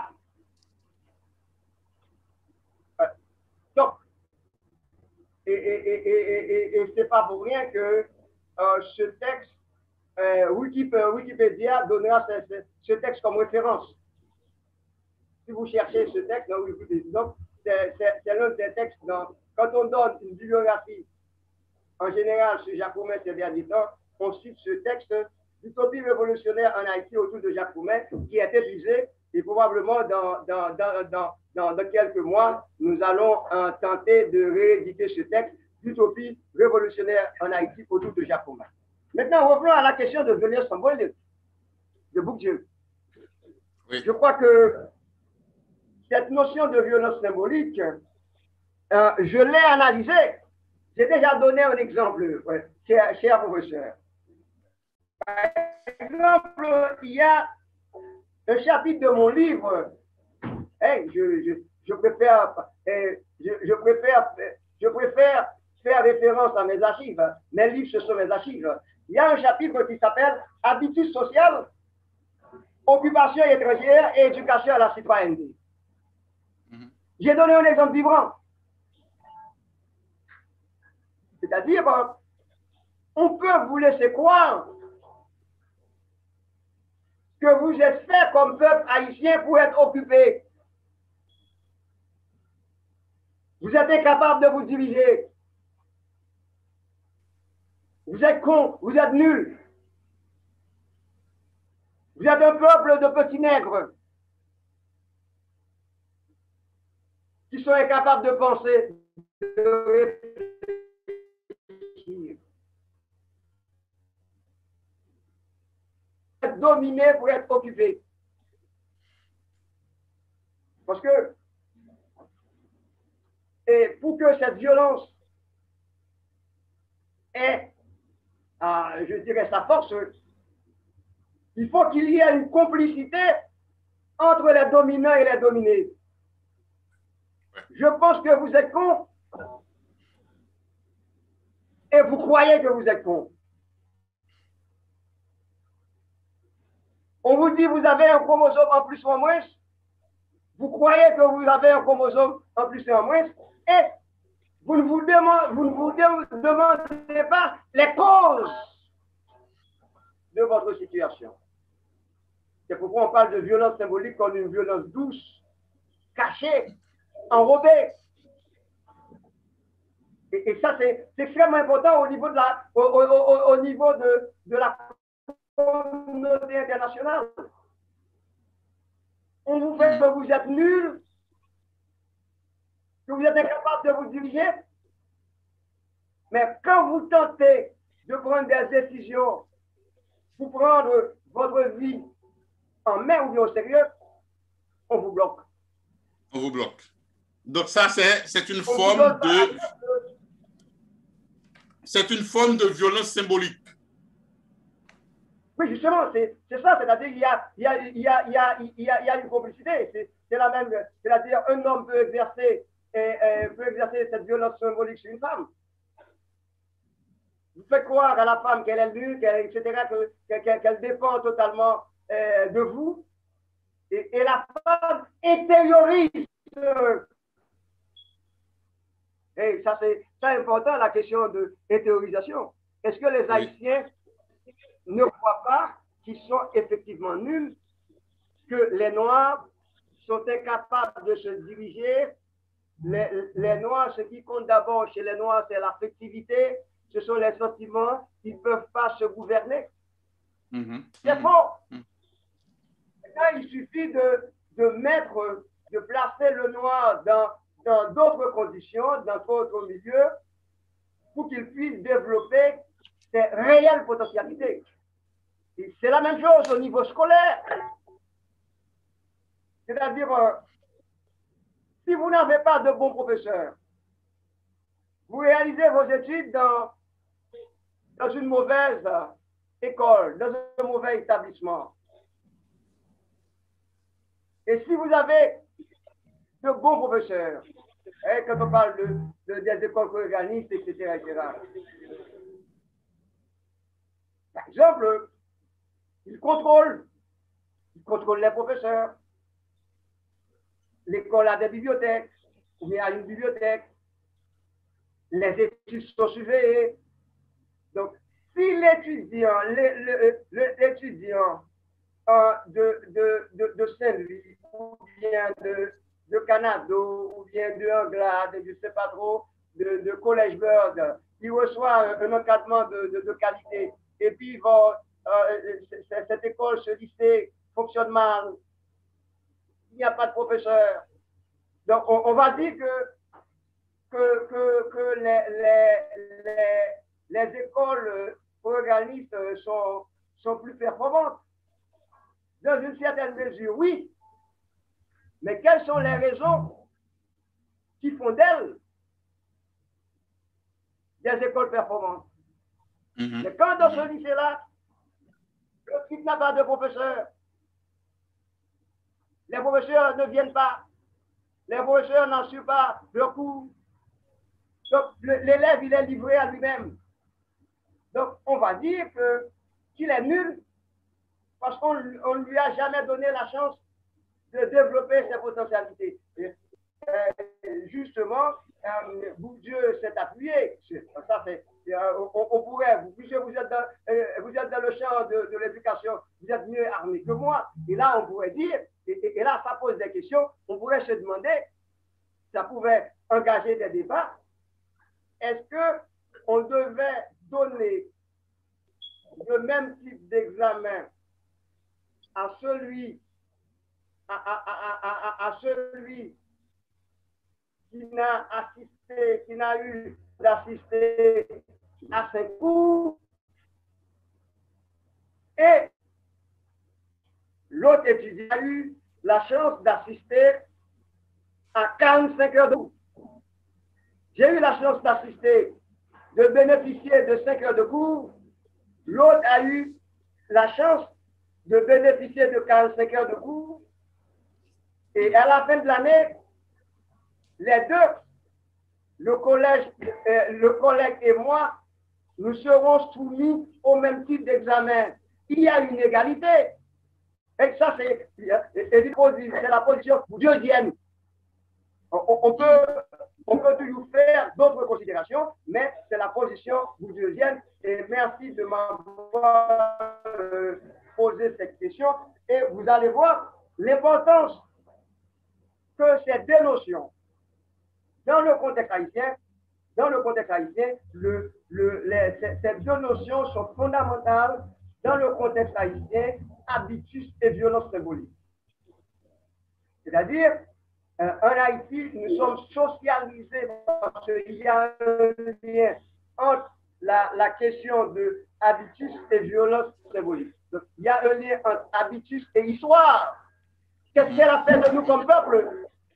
Donc, et, et, et, et, et ce n'est pas pour rien que euh, ce texte, euh, Wikipédia donnera ce, ce, ce texte comme référence. Si vous cherchez ce texte dans Wikipédia, donc c'est l'un des textes, dans, quand on donne une bibliographie, en général, sur Jacques Roumain ces derniers temps, on cite ce texte d'utopie révolutionnaire en Haïti autour de Jacques Roumain, qui est épuisé, et probablement dans, dans, dans, dans, dans, dans quelques mois, nous allons euh, tenter de rééditer ce texte d'utopie révolutionnaire en Haïti autour de Jacques Roumain. Maintenant, revenons à la question de violence symbolique de Bourdieu. Oui. Je crois que cette notion de violence symbolique, euh, je l'ai analysée. J'ai déjà donné un exemple, ouais, cher, cher professeur. Par exemple, il y a un chapitre de mon livre, hey, je, je, je, préfère, eh, je, je, préfère, je préfère faire référence à mes archives. Mes livres, ce sont mes archives. Il y a un chapitre qui s'appelle Habitudes sociales, occupation étrangère et éducation à la citoyenneté. Mm-hmm. J'ai donné un exemple vivant. C'est-à-dire, on peut vous laisser croire que vous êtes fait comme peuple haïtien pour être occupé. Vous êtes incapable de vous diriger. Vous êtes con, vous êtes nul. Vous êtes un peuple de petits nègres qui sont incapables de penser, de réfléchir. Être dominé pour être occupé. Parce que, et pour que cette violence ait, euh, je dirais, sa force, il faut qu'il y ait une complicité entre les dominants et les dominés. Je pense que vous êtes cons et vous croyez que vous êtes cons. On vous dit vous avez un chromosome en plus ou en moins. Vous croyez que vous avez un chromosome en plus et en moins. Et vous ne vous demandez, vous ne vous demandez pas les causes de votre situation. C'est pourquoi on parle de violence symbolique comme une violence douce, cachée, enrobée. Et, et ça, c'est extrêmement important au niveau de la, au, au, au, au niveau de, de la communauté internationale. On vous fait que vous êtes nul, que vous êtes incapable de vous diriger. Mais quand vous tentez de prendre des décisions pour prendre votre vie en main ou bien au sérieux, on vous bloque. On vous bloque. Donc ça, c'est une on forme de... C'est une forme de violence symbolique. Oui, justement, c'est ça, c'est-à-dire qu'il y a, il y, a, il y, a, il y, a, il y, a, il y a une complicité. C'est la même, c'est-à-dire un homme peut exercer, et, et, peut exercer cette violence symbolique sur une femme. Vous faites croire à la femme qu'elle est nulle, qu'elle, et cetera, qu'elle qu qu défend totalement euh, de vous, et, et la femme intériorise. Et ça, c'est important, la question de l'intériorisation. Est-ce que les Haïtiens ne croient pas qu'ils sont effectivement nuls, que les Noirs sont incapables de se diriger? Les, les Noirs, ce qui compte d'abord chez les Noirs, c'est l'affectivité, ce sont les sentiments, ils ne peuvent pas se gouverner. Mm-hmm. C'est mm-hmm. faux. Mm-hmm. Là, il suffit de, de mettre, de placer le Noir dans dans d'autres conditions, dans d'autres milieux, pour qu'il puisse développer ses réelles potentialités. C'est la même chose au niveau scolaire. C'est-à-dire, euh, si vous n'avez pas de bons professeurs, vous réalisez vos études dans, dans une mauvaise école, dans un mauvais établissement. Et si vous avez de bons professeurs, hein, quand on parle de, de, des écoles organistes, et cetera, et cetera. Par exemple, ils contrôlent, ils contrôlent les professeurs. L'école a des bibliothèques, ou bien a une bibliothèque. Les études sont surveillées. Donc, si l'étudiant, l'étudiant euh, de, de, de, de Saint-Louis, ou bien de de Canada, ou bien de Anglade, je ne sais pas trop, de, de College Bird, qui reçoit un encadrement de, de, de qualité, et puis va, euh, cette école, ce lycée fonctionne mal, il n'y a pas de professeur. Donc, on, on va dire que, que, que, que les, les, les, les écoles organistes sont, sont plus performantes. Dans une certaine mesure, oui. Mais quelles sont les raisons qui font d'elles des écoles performantes? Mm-hmm. Mais quand dans ce lycée-là, il n'y a pas de professeurs, les professeurs ne viennent pas, les professeurs n'en suivent pas le cours, donc l'élève, il est livré à lui-même. Donc, on va dire que qu'il est nul parce qu'on ne lui a jamais donné la chance de développer ses potentialités. Et, euh, justement, euh, Bourdieu s'est appuyé sur ça. Fait, euh, on, on pourrait, vous, puisque vous êtes dans, euh, vous êtes dans le champ de, de l'éducation, vous êtes mieux armé que moi. Et là, on pourrait dire, et, et, et là, ça pose des questions, on pourrait se demander, ça pouvait engager des débats, est-ce qu'on devait donner le même type d'examen à celui À, à, à, à, à celui qui n'a assisté, qui n'a eu d'assister à ces cours, et l'autre étudiant a eu la chance d'assister à quarante-cinq heures de cours. J'ai eu la chance d'assister, de bénéficier de cinq heures de cours. L'autre a eu la chance de bénéficier de quarante-cinq heures de cours. Et à la fin de l'année, les deux, le collège, euh, le collègue et moi, nous serons soumis au même type d'examen. Il y a une égalité. Et ça, c'est la position bourdieusienne. On, on, peut, on peut toujours faire d'autres considérations, mais c'est la position bourdieusienne. Et merci de m'avoir euh, posé cette question. Et vous allez voir l'importance que ces deux notions, dans le contexte haïtien, dans le contexte haïtien, le, le, les, ces, ces deux notions sont fondamentales dans le contexte haïtien, habitus et violence symbolique. C'est-à-dire, euh, en Haïti, nous sommes socialisés parce qu'il y a un lien entre la, la question de habitus et violence symbolique. Donc, il y a un lien entre habitus et histoire. Qu'est-ce qu'elle a fait de nous comme peuple?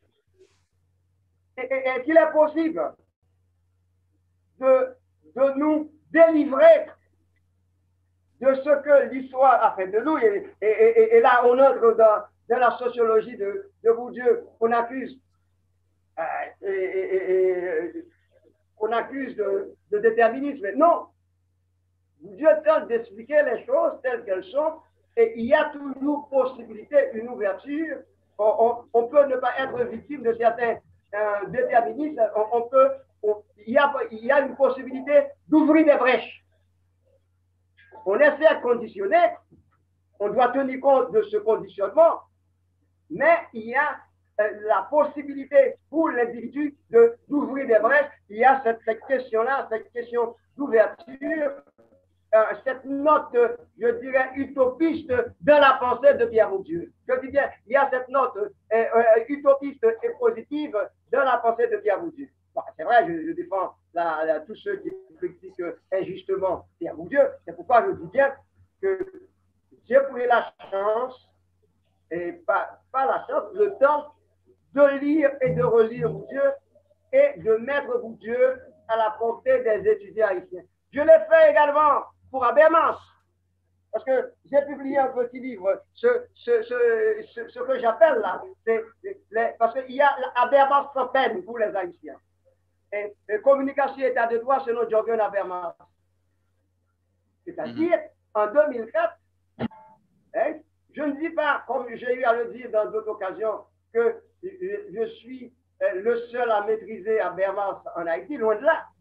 Est-ce qu'il est possible de, de nous délivrer de ce que l'histoire a fait de nous? Et, et, et, et là, on entre dans, dans la sociologie de, de Bourdieu, qu'on accuse, euh, et, et, et, qu'on accuse de, de déterminisme. Non, Bourdieu tente d'expliquer les choses telles qu'elles sont Et il y a toujours possibilité, une ouverture. On, on, on peut ne pas être victime de certains euh, déterminismes. On, on peut, on, il, y a, il y a une possibilité d'ouvrir des brèches. On est certes conditionné, on doit tenir compte de ce conditionnement, mais il y a euh, la possibilité pour l'individu d'ouvrir des brèches. Il y a cette, cette question-là, cette question d'ouverture, euh, cette note, je dirais, utopiste dans la pensée de Pierre Bourdieu. Je dis bien, il y a cette note euh, euh, utopiste et positive dans la pensée de Pierre Bourdieu. Bon, c'est vrai, je, je défends la, la, tous ceux qui critiquent injustement Pierre Bourdieu. C'est pourquoi je dis bien que j'ai pris la chance, et pas, pas la chance, le temps de lire et de relire Bourdieu et de mettre Bourdieu à la portée des étudiants haïtiens. Je l'ai fait également pour Habermas, parce que j'ai publié un petit livre, ce, ce, ce, ce, ce que j'appelle là, c'est les, parce qu'il y a Habermas sans peine pour les Haïtiens. Et, et communication état de droit selon Jorgen Habermas. C'est-à-dire, mm-hmm. en deux mille quatre, hein, je ne dis pas, comme j'ai eu à le dire dans d'autres occasions, que je, je suis le seul à maîtriser Habermas en Haïti, loin de là.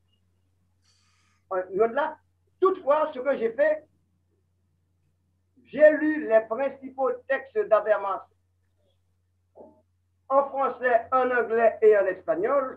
Loin de là. Toutefois, ce que j'ai fait, j'ai lu les principaux textes d'Habermas en français, en anglais et en espagnol,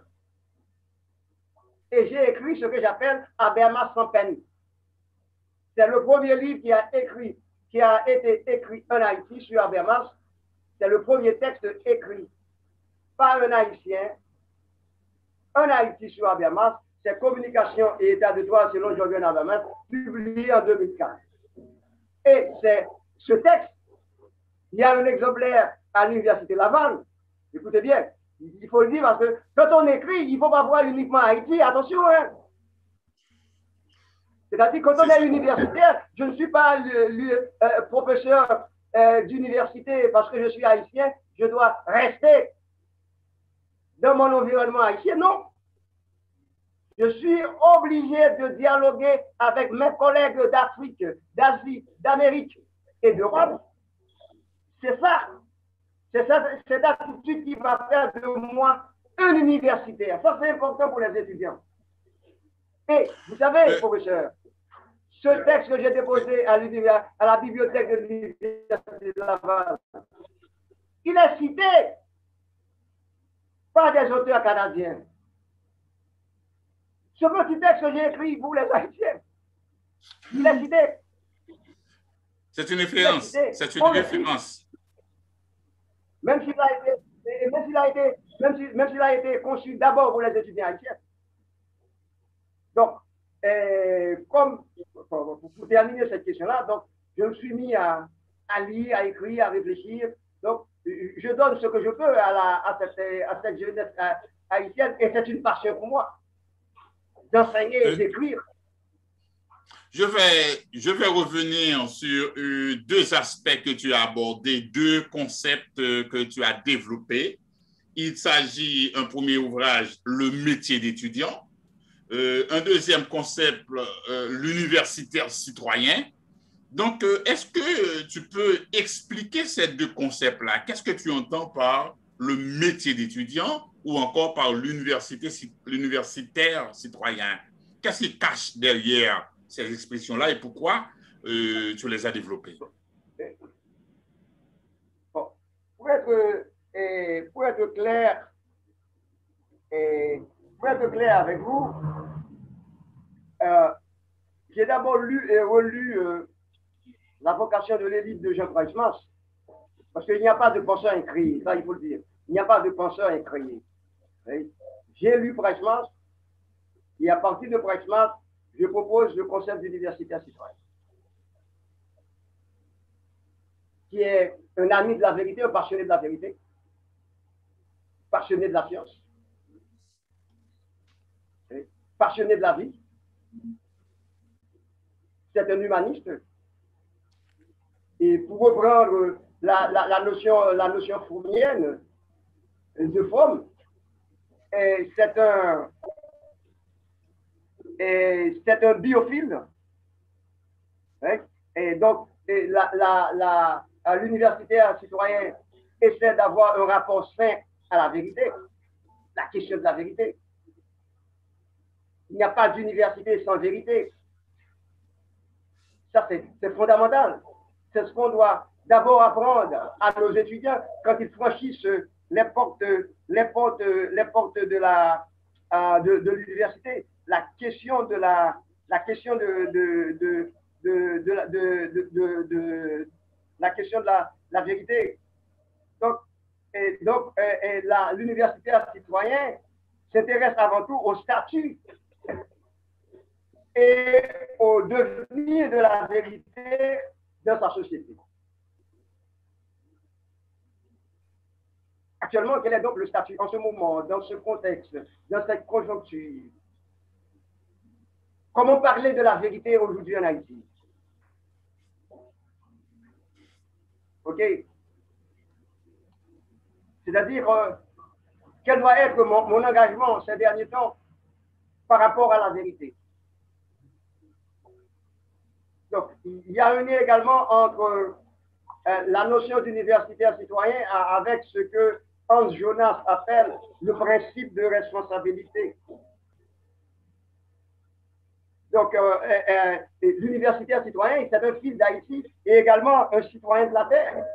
et j'ai écrit ce que j'appelle Habermas sans peine. C'est le premier livre qui a, écrit, qui a été écrit en Haïti sur Habermas. C'est le premier texte écrit par un Haïtien en Haïti sur Habermas. C'est Communication et état de droit selon Jorgen Habermas, publié en deux mille quatre. Et c'est ce texte, il y a un exemplaire à l'Université Laval. Écoutez bien, il faut le dire parce que quand on écrit, il ne faut pas voir uniquement Haïti. Attention, hein. C'est-à-dire, quand on est universitaire, je ne suis pas le, le euh, professeur euh, d'université parce que je suis haïtien, je dois rester dans mon environnement haïtien. Non. Je suis obligé de dialoguer avec mes collègues d'Afrique, d'Asie, d'Amérique et d'Europe. C'est ça. C'est ça, cette attitude qui va faire de moi un universitaire. Ça, c'est important pour les étudiants. Et vous savez, professeur, ce texte que j'ai déposé à, à la bibliothèque de l'Université de Laval, il est cité par des auteurs canadiens. Ce petit texte que j'ai écrit pour les Haïtiens, il est cité. C'est une référence. C'est une référence. Même s'il a été, même s'il a été, même s'il, même s'il a été conçu d'abord pour les étudiants haïtiens. Donc, euh, comme pour, pour terminer cette question-là, donc je me suis mis à, à lire, à écrire, à réfléchir. Donc, je donne ce que je peux à, la, à, cette, à cette jeunesse haïtienne, et c'est une passion pour moi d'enseigner et d'écrire. Je vais, je vais revenir sur euh, deux aspects que tu as abordés, deux concepts euh, que tu as développés. Il s'agit, un premier ouvrage, le métier d'étudiant. Euh, un deuxième concept, euh, l'universitaire citoyen. Donc, euh, est-ce que tu peux expliquer ces deux concepts-là? Qu'est-ce que tu entends par le métier d'étudiant ou encore par l'universitaire citoyen? Qu'est-ce qui cache derrière ces expressions-là et pourquoi euh, tu les as développées? Bon, pour, être, et, pour être clair, et, pour être clair avec vous, euh, j'ai d'abord lu et relu euh, La vocation de l'élite de Jean Preissmans, parce qu'il n'y a pas de penseur écrit, ça il faut le dire. Il n'y a pas de penseur écrit. J'ai lu Preissmans, et à partir de Preissmans, je propose le concept d'universitaire citoyen, qui est un ami de la vérité, un passionné de la vérité, passionné de la science, passionné de la vie. C'est un humaniste. Et pour reprendre la, la, la notion, la notion fromienne de Fromm, c'est un, c'est un biophile. Hein? Et donc, l'universitaire citoyen essaie d'avoir un rapport sain à la vérité, la question de la vérité. Il n'y a pas d'université sans vérité. Ça, c'est fondamental. C'est ce qu'on doit d'abord apprendre à nos étudiants quand ils franchissent les portes, les portes, les portes de la de, de l'université. La question de la la question de de de de, de, de, de, de la question de la, la vérité. Donc, et donc et, et l'universitaire citoyen s'intéresse avant tout au statut et au devenir de la vérité dans sa société. Actuellement, quel est donc le statut en ce moment, dans ce contexte, dans cette conjoncture? Comment parler de la vérité aujourd'hui en Haïti? OK? C'est-à-dire, euh, quel doit être mon, mon engagement ces derniers temps par rapport à la vérité? Donc, il y a un lien également entre euh, la notion d'universitaire citoyen avec ce que Hans Jonas appelle le principe de responsabilité. Donc, euh, euh, l'universitaire citoyen, c'est un fils d'Haïti et également un citoyen de la Terre.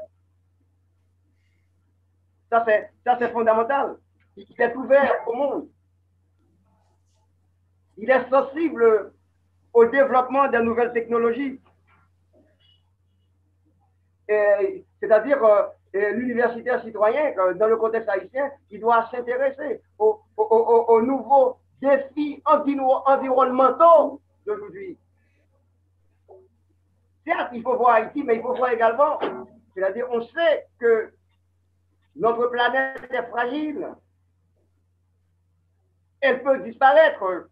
Ça, c'est fondamental. Il est ouvert au monde. Il est sensible au développement des nouvelles technologies. C'est-à-dire, euh, l'universitaire citoyen, dans le contexte haïtien, il doit s'intéresser aux, aux, aux, aux nouveaux défis environnementaux d'aujourd'hui. Certes, il faut voir Haïti, mais il faut voir également, c'est-à-dire, on sait que notre planète est fragile. Elle peut disparaître.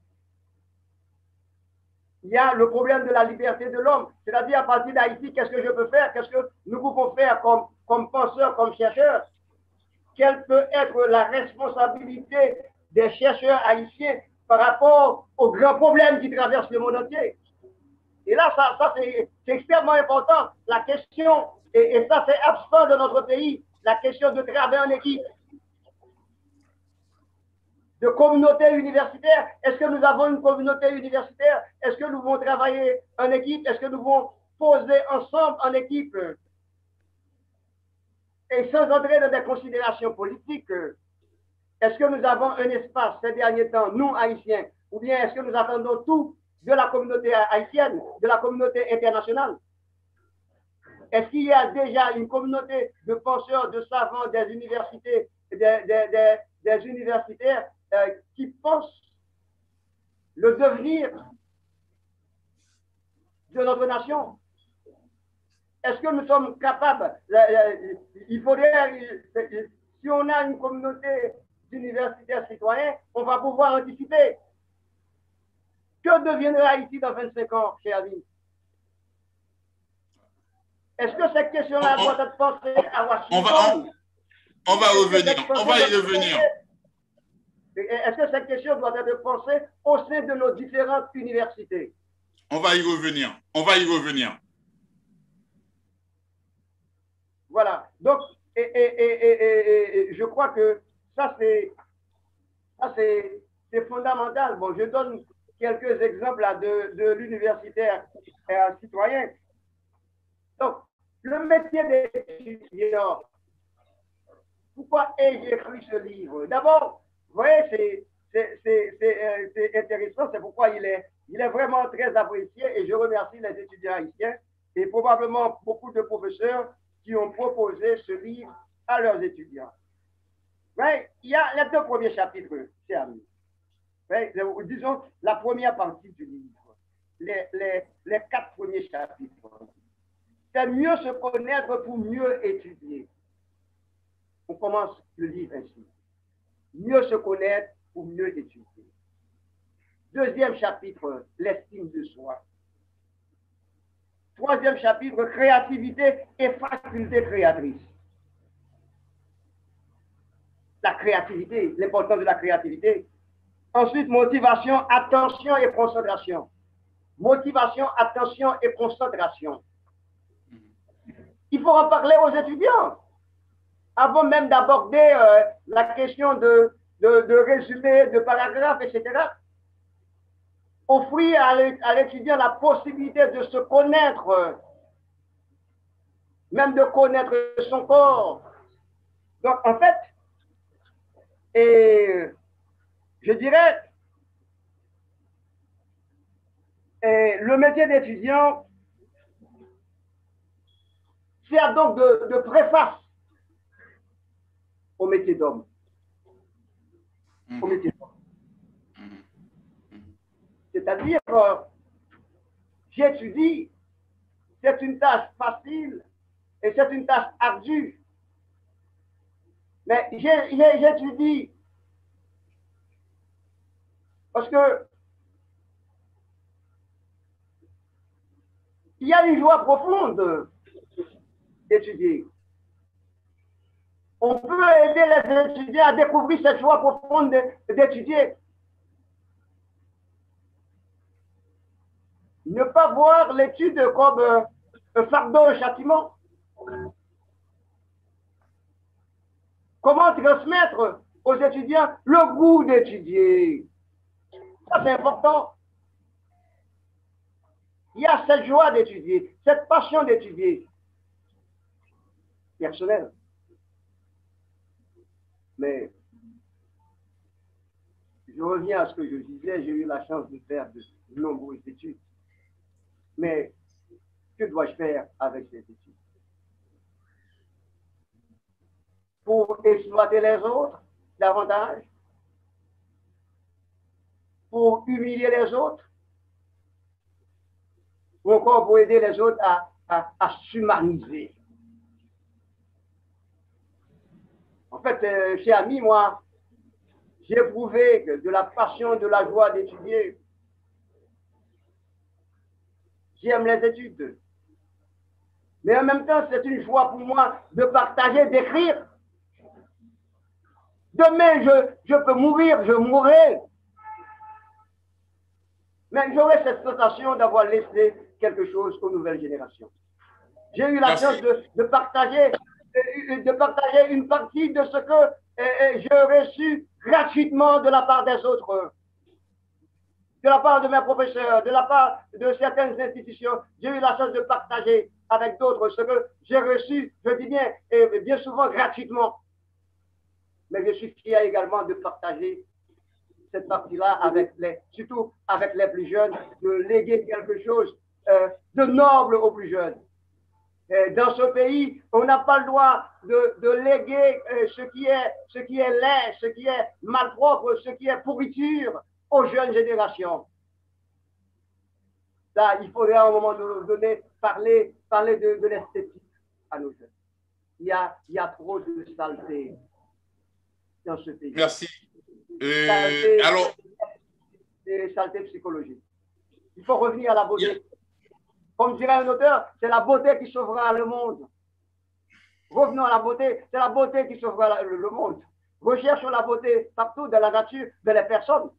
Il y a le problème de la liberté de l'homme. C'est-à-dire, à partir d'Haïti, qu'est-ce que je peux faire? Qu'est-ce que nous pouvons faire comme, comme penseurs, comme chercheurs? Quelle peut être la responsabilité des chercheurs haïtiens par rapport aux grands problèmes qui traversent le monde entier? Et là, ça, ça c'est extrêmement important. La question, et, et ça, c'est absent de notre pays, la question de travailler en équipe, de communauté universitaire. Est-ce que nous avons une communauté universitaire? Est-ce que nous voulons travailler en équipe? Est-ce que nous voulons poser ensemble en équipe? Et sans entrer dans des considérations politiques, est-ce que nous avons un espace ces derniers temps, nous, Haïtiens, ou bien est-ce que nous attendons tout de la communauté haïtienne, de la communauté internationale? Est-ce qu'il y a déjà une communauté de penseurs, de savants, des universités, des, des, des, des universitaires euh, qui pensent le devenir de notre nation? Est-ce que nous sommes capables, il faudrait, si on a une communauté d'universitaires citoyens, on va pouvoir anticiper. Que deviendra Haïti dans vingt-cinq ans, cher ami? Est-ce que cette question-là doit être pensée à Washington? On va, on, on va revenir, on va y revenir. Est-ce que cette question doit être pensée au sein de nos différentes universités? On va y revenir, on va y revenir. Voilà. Donc, et, et, et, et, et je crois que ça, c'est ça c'est fondamental. Bon, je donne quelques exemples là, de, de l'universitaire euh, citoyen. Donc, le métier d'étudiant, pourquoi ai-je écrit ce livre? D'abord, vous voyez, c'est intéressant, c'est pourquoi il est, il est vraiment très apprécié et je remercie les étudiants haïtiens et probablement beaucoup de professeurs qui ont proposé ce livre à leurs étudiants. Ouais, il y a les deux premiers chapitres, chers amis. Ouais, disons la première partie du livre, les, les, les quatre premiers chapitres. C'est mieux se connaître pour mieux étudier. On commence le livre ainsi. Mieux se connaître pour mieux étudier. Deuxième chapitre, l'estime de soi. Troisième chapitre, créativité et faculté créatrice. La créativité, l'importance de la créativité. Ensuite, motivation, attention et concentration. Motivation, attention et concentration. il faut en parler aux étudiants avant même d'aborder euh, la question de, de, de résumé, de paragraphes, et cetera. Offrir à l'étudiant la possibilité de se connaître, même de connaître son corps. Donc, en fait, et je dirais, et le métier d'étudiant sert donc de, de préface au métier d'homme. Au métier d'homme. C'est-à-dire, euh, j'étudie, c'est une tâche facile et c'est une tâche ardue. Mais j'étudie parce que il y a une joie profonde d'étudier. On peut aider les étudiants à découvrir cette joie profonde d'étudier. Ne pas voir l'étude comme un fardeau, un châtiment. Comment transmettre aux étudiants le goût d'étudier? Ça, c'est important. Il y a cette joie d'étudier, cette passion d'étudier. Personnelle. Mais je reviens à ce que je disais, j'ai eu la chance de faire de nombreuses études. Mais que dois-je faire avec ces études? Pour exploiter les autres davantage? Pour humilier les autres? Ou encore pour aider les autres à, à, à s'humaniser? En fait, euh, cher ami, moi, j'ai éprouvé de la passion, de la joie d'étudier. J'aime les études. Mais en même temps, c'est une joie pour moi de partager, d'écrire. Demain, je, je peux mourir, je mourrai. Mais j'aurai cette sensation d'avoir laissé quelque chose aux nouvelles générations. J'ai eu la chance de, de, partager, de, de partager une partie de ce que eh, j'ai reçu gratuitement de la part des autres, de la part de mes professeurs, de la part de certaines institutions. J'ai eu la chance de partager avec d'autres ce que j'ai reçu, je dis bien, et bien souvent gratuitement. Mais je suis fier également de partager cette partie-là avec les, surtout avec les plus jeunes, de léguer quelque chose euh, de noble aux plus jeunes. Et dans ce pays, on n'a pas le droit de, de léguer euh, ce qui est, ce qui est laid, ce qui est malpropre, ce qui est pourriture aux jeunes générations. Là, il faudrait à un moment donné parler, parler de, de l'esthétique à nos jeunes. Il y a, il y a trop de saleté dans ce pays. Merci. Euh, saleté, alors, et saleté psychologique. Il faut revenir à la beauté. Yeah. Comme dirait un auteur, c'est la beauté qui sauvera le monde. Revenons à la beauté, c'est la beauté qui sauvera le, le monde. Recherchons la beauté partout, dans la nature, dans les personnes.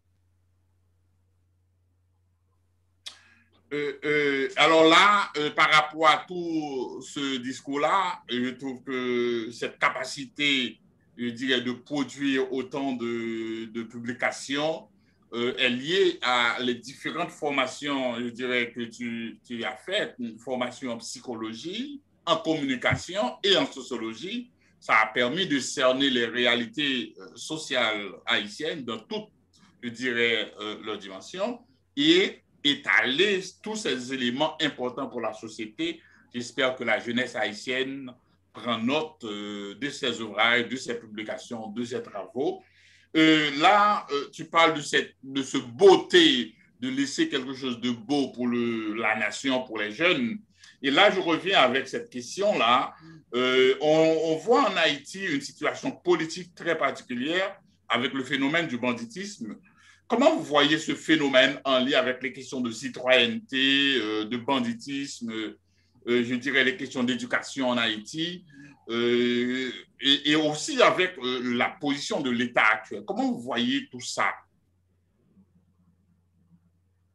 Euh, euh, alors là, euh, par rapport à tout ce discours-là, je trouve que cette capacité, je dirais, de produire autant de, de publications euh, est liée à les différentes formations, je dirais, que tu, tu as faites, une formation en psychologie, en communication et en sociologie. Ça a permis de cerner les réalités sociales haïtiennes dans toutes, je dirais, euh, leurs dimensions et étaler tous ces éléments importants pour la société. J'espère que la jeunesse haïtienne prend note euh, de ces ouvrages, de ces publications, de ces travaux. Euh, là, euh, tu parles de, cette, de ce beauté, de laisser quelque chose de beau pour le, la nation, pour les jeunes. Et là, je reviens avec cette question-là. Euh, on, on voit en Haïti une situation politique très particulière avec le phénomène du banditisme. Comment vous voyez ce phénomène en lien avec les questions de citoyenneté, euh, de banditisme, euh, je dirais les questions d'éducation en Haïti, euh, et, et aussi avec euh, la position de l'État actuel? Comment vous voyez tout ça?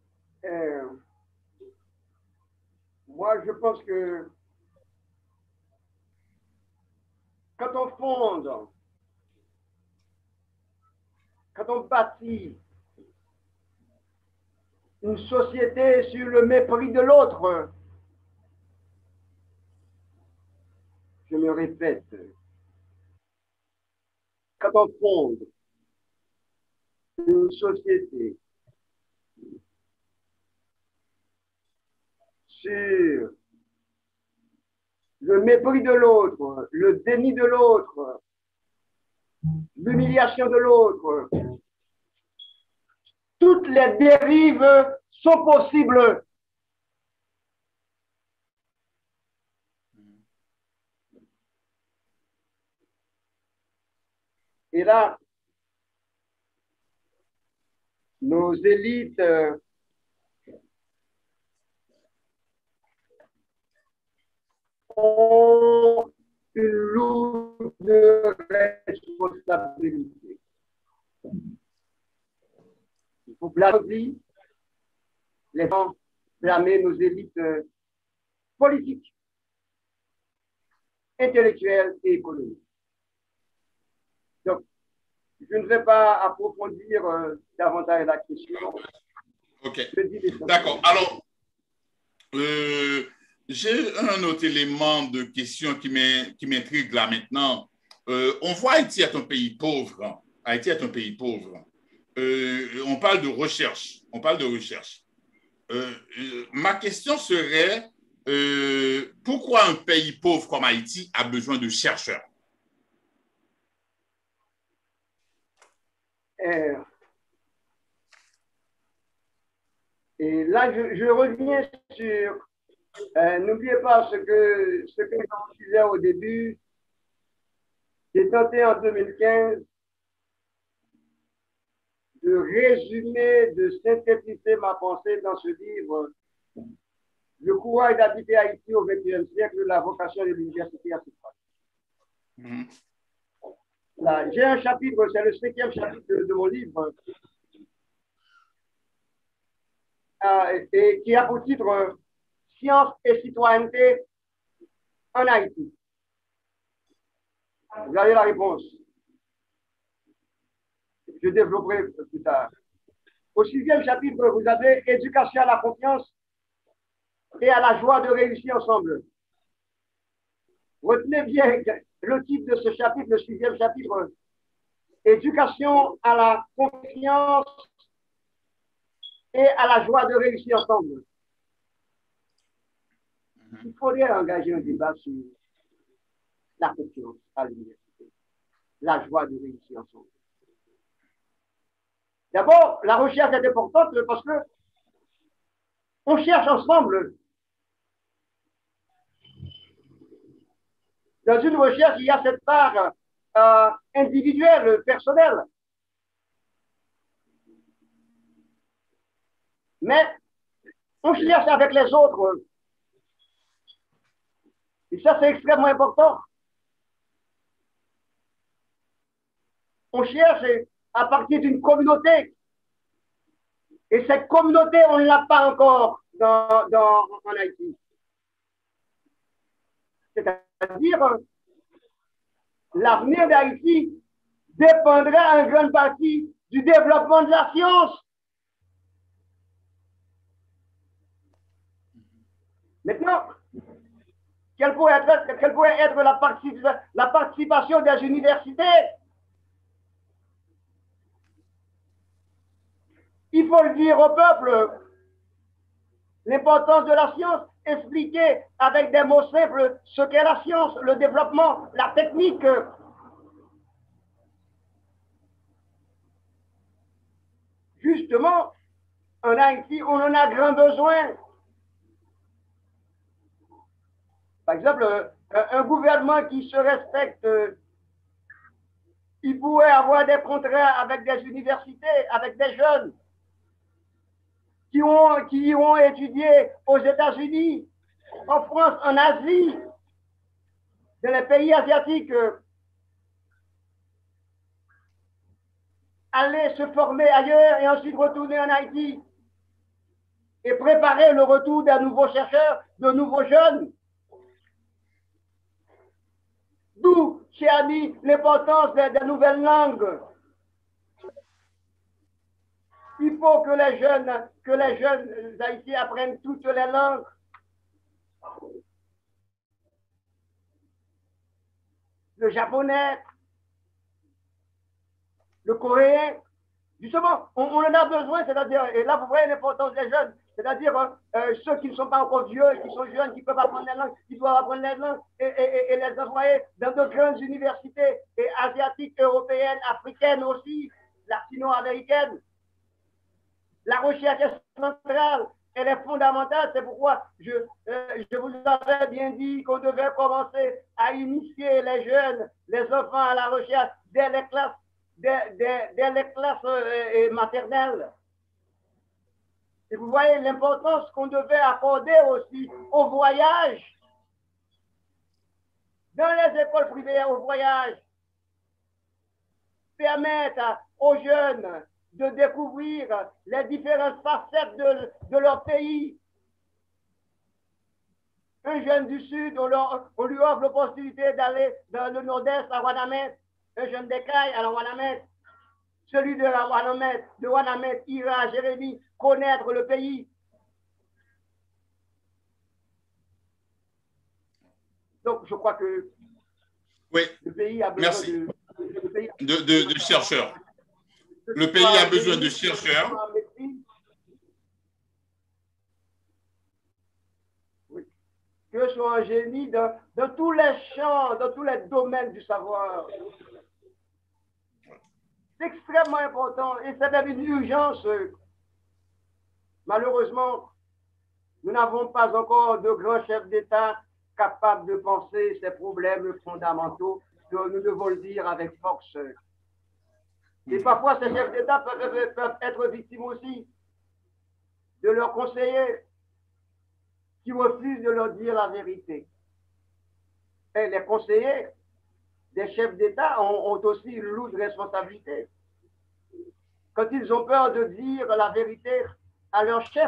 euh, Moi, je pense que quand on fonde, quand on bâtit une société sur le mépris de l'autre, je me répète, quand on fonde une société sur le mépris de l'autre, le déni de l'autre, l'humiliation de l'autre, toutes les dérives sont possibles. Et là, nos élites ont une lourde responsabilité. Il faut blâmer les gens, blâmer nos élites politiques, intellectuelles et économiques. Donc, je ne vais pas approfondir euh, davantage la question. Ok. D'accord. Alors, euh, j'ai un autre élément de question qui m'intrigue là maintenant. Euh, on voit Haïti est un pays pauvre. Haïti est un pays pauvre. Euh, on parle de recherche. On parle de recherche. Euh, euh, ma question serait, euh, pourquoi un pays pauvre comme Haïti a besoin de chercheurs? Euh, et là, je, je reviens sur, euh, n'oubliez pas ce que, ce que je disais au début. J'ai tenté en deux mille quinze de résumer, de synthétiser ma pensée dans ce livre, Le courage d'habiter Haïti au vingt et unième siècle, la vocation de l'université à mmh. Là, j'ai un chapitre, c'est le cinquième chapitre de, de mon livre, euh, et qui a pour titre euh, Science et citoyenneté en Haïti. Vous avez la réponse. Je développerai plus tard. Au sixième chapitre, vous avez éducation à la confiance et à la joie de réussir ensemble. Retenez bien le titre de ce chapitre, le sixième chapitre, éducation à la confiance et à la joie de réussir ensemble. Il faudrait engager un débat sur la confiance à l'université, la joie de réussir ensemble. D'abord, la recherche est importante parce que on cherche ensemble. Dans une recherche, il y a cette part euh, individuelle, personnelle. Mais on cherche avec les autres. Et ça, c'est extrêmement important. On cherche à partir d'une communauté. Et cette communauté, on ne l'a pas encore dans, dans, en Haïti. C'est-à-dire, l'avenir d'Haïti dépendra en grande partie du développement de la science. Maintenant, quelle pourrait être, quelle pourrait être la, particip la participation des universités? Il faut le dire au peuple, l'importance de la science, expliquer avec des mots simples ce qu'est la science, le développement, la technique. Justement, en Haïti, on en a grand besoin. Par exemple, un gouvernement qui se respecte, il pourrait avoir des contrats avec des universités, avec des jeunes qui ont, qui ont étudié aux États-Unis, en France, en Asie, dans les pays asiatiques, aller se former ailleurs et ensuite retourner en Haïti et préparer le retour d'un nouveau chercheur, de nouveaux jeunes. D'où chers amis, l'importance des, des nouvelles langues. Il faut que les jeunes, que les jeunes haïtiens apprennent toutes les langues. Le japonais, le coréen. Justement, on, on en a besoin, c'est-à-dire, et là vous voyez l'importance des jeunes, c'est-à-dire euh, ceux qui ne sont pas encore vieux, qui sont jeunes, qui peuvent apprendre les langues, qui doivent apprendre les langues et, et, et les envoyer dans de grandes universités et asiatiques, européennes, africaines aussi, latino-américaines. La recherche est centrale, elle est fondamentale, c'est pourquoi je, euh, je vous avais bien dit qu'on devait commencer à initier les jeunes, les enfants à la recherche dès les classes Dès, dès, dès les classes euh, maternelles. Et vous voyez l'importance qu'on devait accorder aussi au voyage. Dans les écoles privées, au voyage. Permettre aux jeunes de découvrir les différentes facettes de, de leur pays. Un jeune du Sud, on, leur, on lui offre l'opportunité d'aller dans le Nord-Est à Ouanamet. Un jeune d'Ekaï à la Ouanamet. Celui de la Ouanamet, de Ouanamet ira à Jérémie connaître le pays. Donc, je crois que oui. le pays a besoin Merci. de, de, pays a de, de, de chercheurs. Le pays a besoin de chercheurs. Oui. Que ce soit un génie dans, dans tous les champs, dans tous les domaines du savoir. C'est extrêmement important et c'est même une urgence. Malheureusement, nous n'avons pas encore de grands chefs d'État capables de penser ces problèmes fondamentaux. Nous devons le dire avec force. Et parfois, ces chefs d'État peuvent, peuvent être victimes aussi de leurs conseillers qui refusent de leur dire la vérité. Et les conseillers des chefs d'État ont, ont aussi une lourde responsabilité. Quand ils ont peur de dire la vérité à leur chef.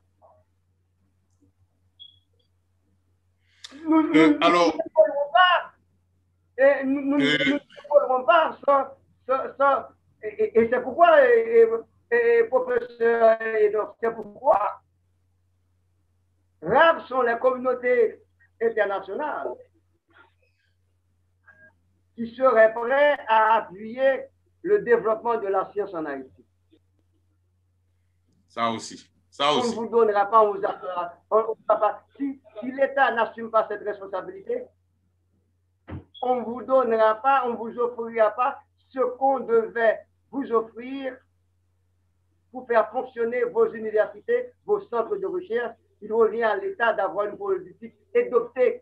Nous, nous, euh, nous, alors, nous ne volerons pas. Et nous, nous, euh, nous ne volerons pas sans, sans, sans et, et, et c'est pourquoi, et, et, et, professeur, et donc, c'est pourquoi R A B sont les communautés internationales qui seraient prêts à appuyer le développement de la science en Haïti. Ça aussi. Ça on aussi. ne vous donnera pas, on vous appellera, on, on pas. Si, si l'État n'assume pas cette responsabilité, on ne vous donnera pas, on ne vous offrira pas ce qu'on devait vous offrir pour faire fonctionner vos universités, vos centres de recherche. Il revient à l'État d'avoir une politique et d'opter.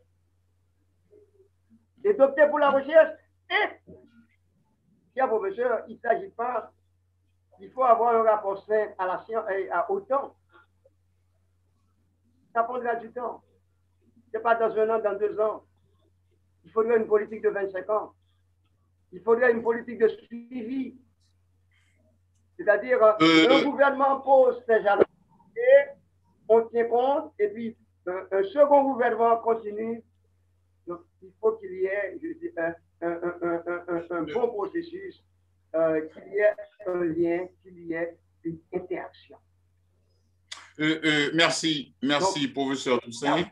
Et d'opter pour la recherche. Et, cher professeur, il ne s'agit pas, il faut avoir un rapport sain à la science et à autant. Ça prendra du temps. Ce n'est pas dans un an, dans deux ans. Il faudrait une politique de vingt-cinq ans. Il faudrait une politique de suivi. C'est-à-dire, euh, un gouvernement pose ses jalons et on tient compte, et puis euh, un second gouvernement continue. Donc, il faut qu'il y ait je dis, un, un, un, un, un bon processus, euh, qu'il y ait un lien, qu'il y ait une interaction. Euh, euh, merci, merci, Donc, professeur Toussaint.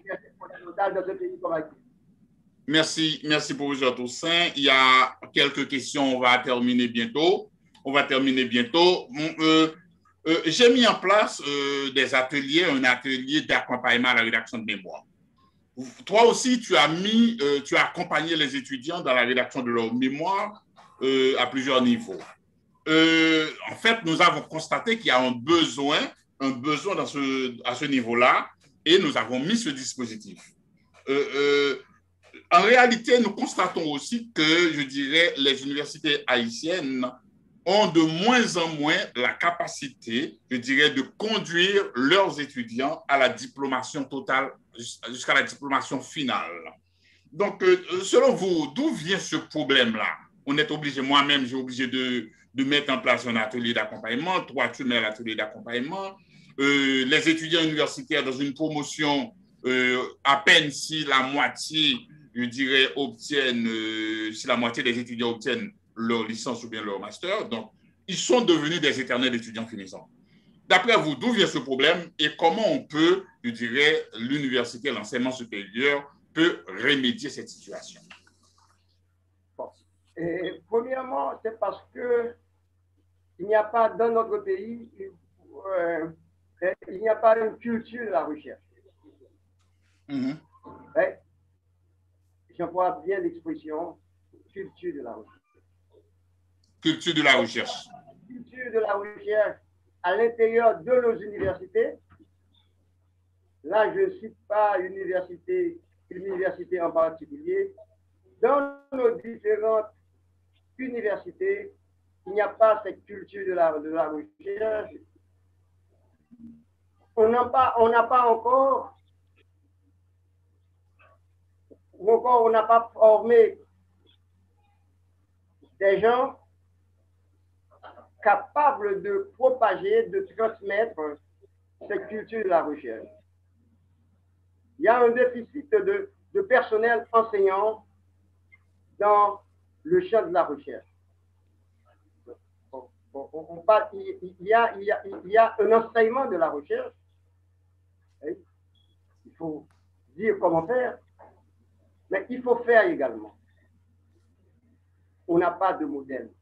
Merci, merci, professeur Toussaint. Il y a quelques questions, on va terminer bientôt. On va terminer bientôt. Euh, euh, J'ai mis en place euh, des ateliers, un atelier d'accompagnement à la rédaction de mémoire. Toi aussi, tu as mis, euh, tu as accompagné les étudiants dans la rédaction de leur mémoire euh, à plusieurs niveaux. Euh, en fait, nous avons constaté qu'il y a un besoin, un besoin dans ce, à ce niveau-là, et nous avons mis ce dispositif. Euh, euh, en réalité, nous constatons aussi que, je dirais, les universités haïtiennes ont de moins en moins la capacité, je dirais, de conduire leurs étudiants à la diplomation totale, jusqu'à la diplomation finale. Donc, euh, selon vous, d'où vient ce problème-là? On est obligé, moi-même, j'ai obligé de, de mettre en place un atelier d'accompagnement. Toi, tu mets l'atelier d'accompagnement. Euh, les étudiants universitaires dans une promotion, euh, à peine si la moitié je dirais, obtiennent, euh, si la moitié des étudiants obtiennent leur licence ou bien leur master, donc ils sont devenus des éternels étudiants finissants. D'après vous, d'où vient ce problème et comment on peut, je dirais, l'université, l'enseignement supérieur peut remédier à cette situation? Bon. Et, premièrement, c'est parce que il n'y a pas dans notre pays, euh, il n'y a pas une culture de la recherche. Mm-hmm. Ouais. J'emploie bien l'expression culture de la recherche. Culture de la recherche. Culture de la recherche à l'intérieur de nos universités. Là, je ne cite pas une université, une université en particulier. Dans nos différentes universités, il n'y a pas cette culture de la, de la recherche. On n'a pas, on n'a pas encore, ou encore on n'a pas formé des gens capables de propager, de transmettre cette culture de la recherche. Il y a un déficit de, de personnel enseignant dans le champ de la recherche. On, on, on parle, il, y a, il, y a, il y a un enseignement de la recherche. Il faut dire comment faire, mais il faut faire également. On n'a pas de modèle.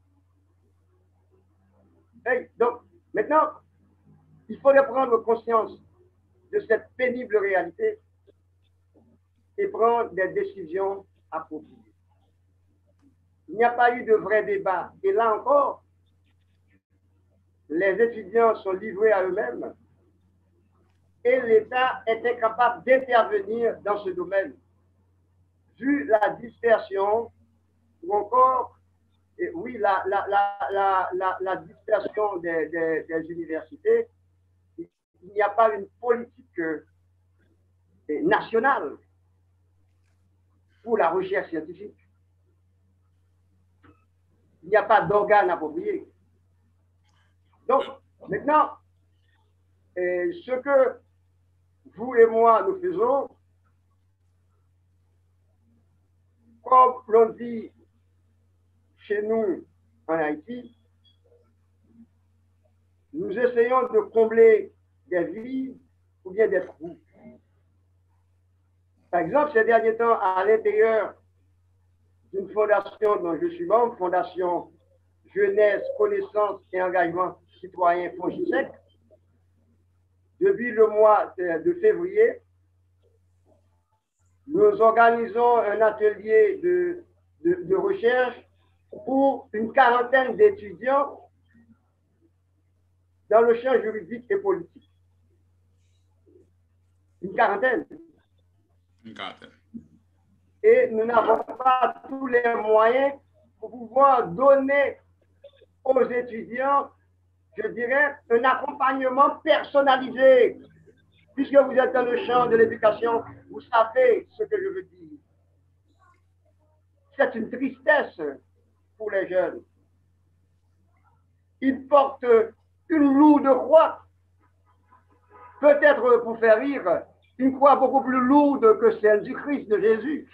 Et donc, maintenant, il faudrait prendre conscience de cette pénible réalité et prendre des décisions appropriées. Il n'y a pas eu de vrai débat. Et là encore, les étudiants sont livrés à eux-mêmes et l'État est incapable d'intervenir dans ce domaine, vu la dispersion ou encore, et oui, la, la, la, la, la, la dispersion des, des, des universités. Il n'y a pas une politique nationale pour la recherche scientifique. Il n'y a pas d'organe approprié. Donc, maintenant, euh, ce que vous et moi nous faisons, comme l'on dit chez nous en Haïti, nous essayons de combler des vides ou bien des trous. Par exemple, ces derniers temps, à l'intérieur d'une fondation dont je suis membre, Fondation Jeunesse, Connaissance et Engagement Citoyen FONGISEC, depuis le mois de février, nous organisons un atelier de, de, de recherche pour une quarantaine d'étudiants dans le champ juridique et politique. Une quarantaine. Une quarantaine. Et nous n'avons pas tous les moyens pour pouvoir donner aux étudiants, je dirais, un accompagnement personnalisé. Puisque vous êtes dans le champ de l'éducation, vous savez ce que je veux dire. C'est une tristesse pour les jeunes. Ils portent une lourde croix, peut-être pour faire rire, une croix beaucoup plus lourde que celle du Christ de Jésus.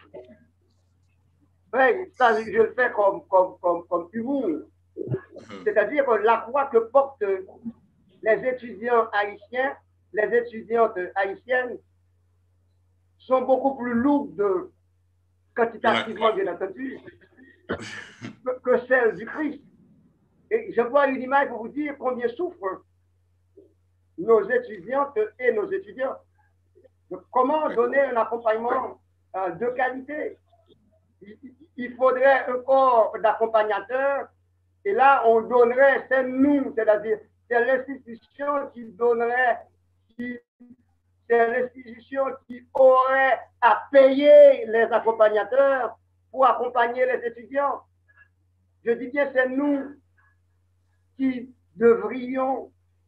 Oui, ça, je le fais comme, comme, comme, comme humour. C'est-à-dire la croix que portent les étudiants haïtiens, les étudiantes haïtiennes, sont beaucoup plus lourdes, quantitativement bien entendu, que, que celles du Christ. Et je vois une image pour vous dire combien souffrent nos étudiantes et nos étudiants. Comment donner un accompagnement euh, de qualité? Il, il faudrait un corps d'accompagnateurs et là, on donnerait, c'est nous, c'est-à-dire, c'est l'institution qui donnerait, qui, c'est l'institution qui aurait à payer les accompagnateurs pour accompagner les étudiants. Je dis bien, c'est nous qui devrions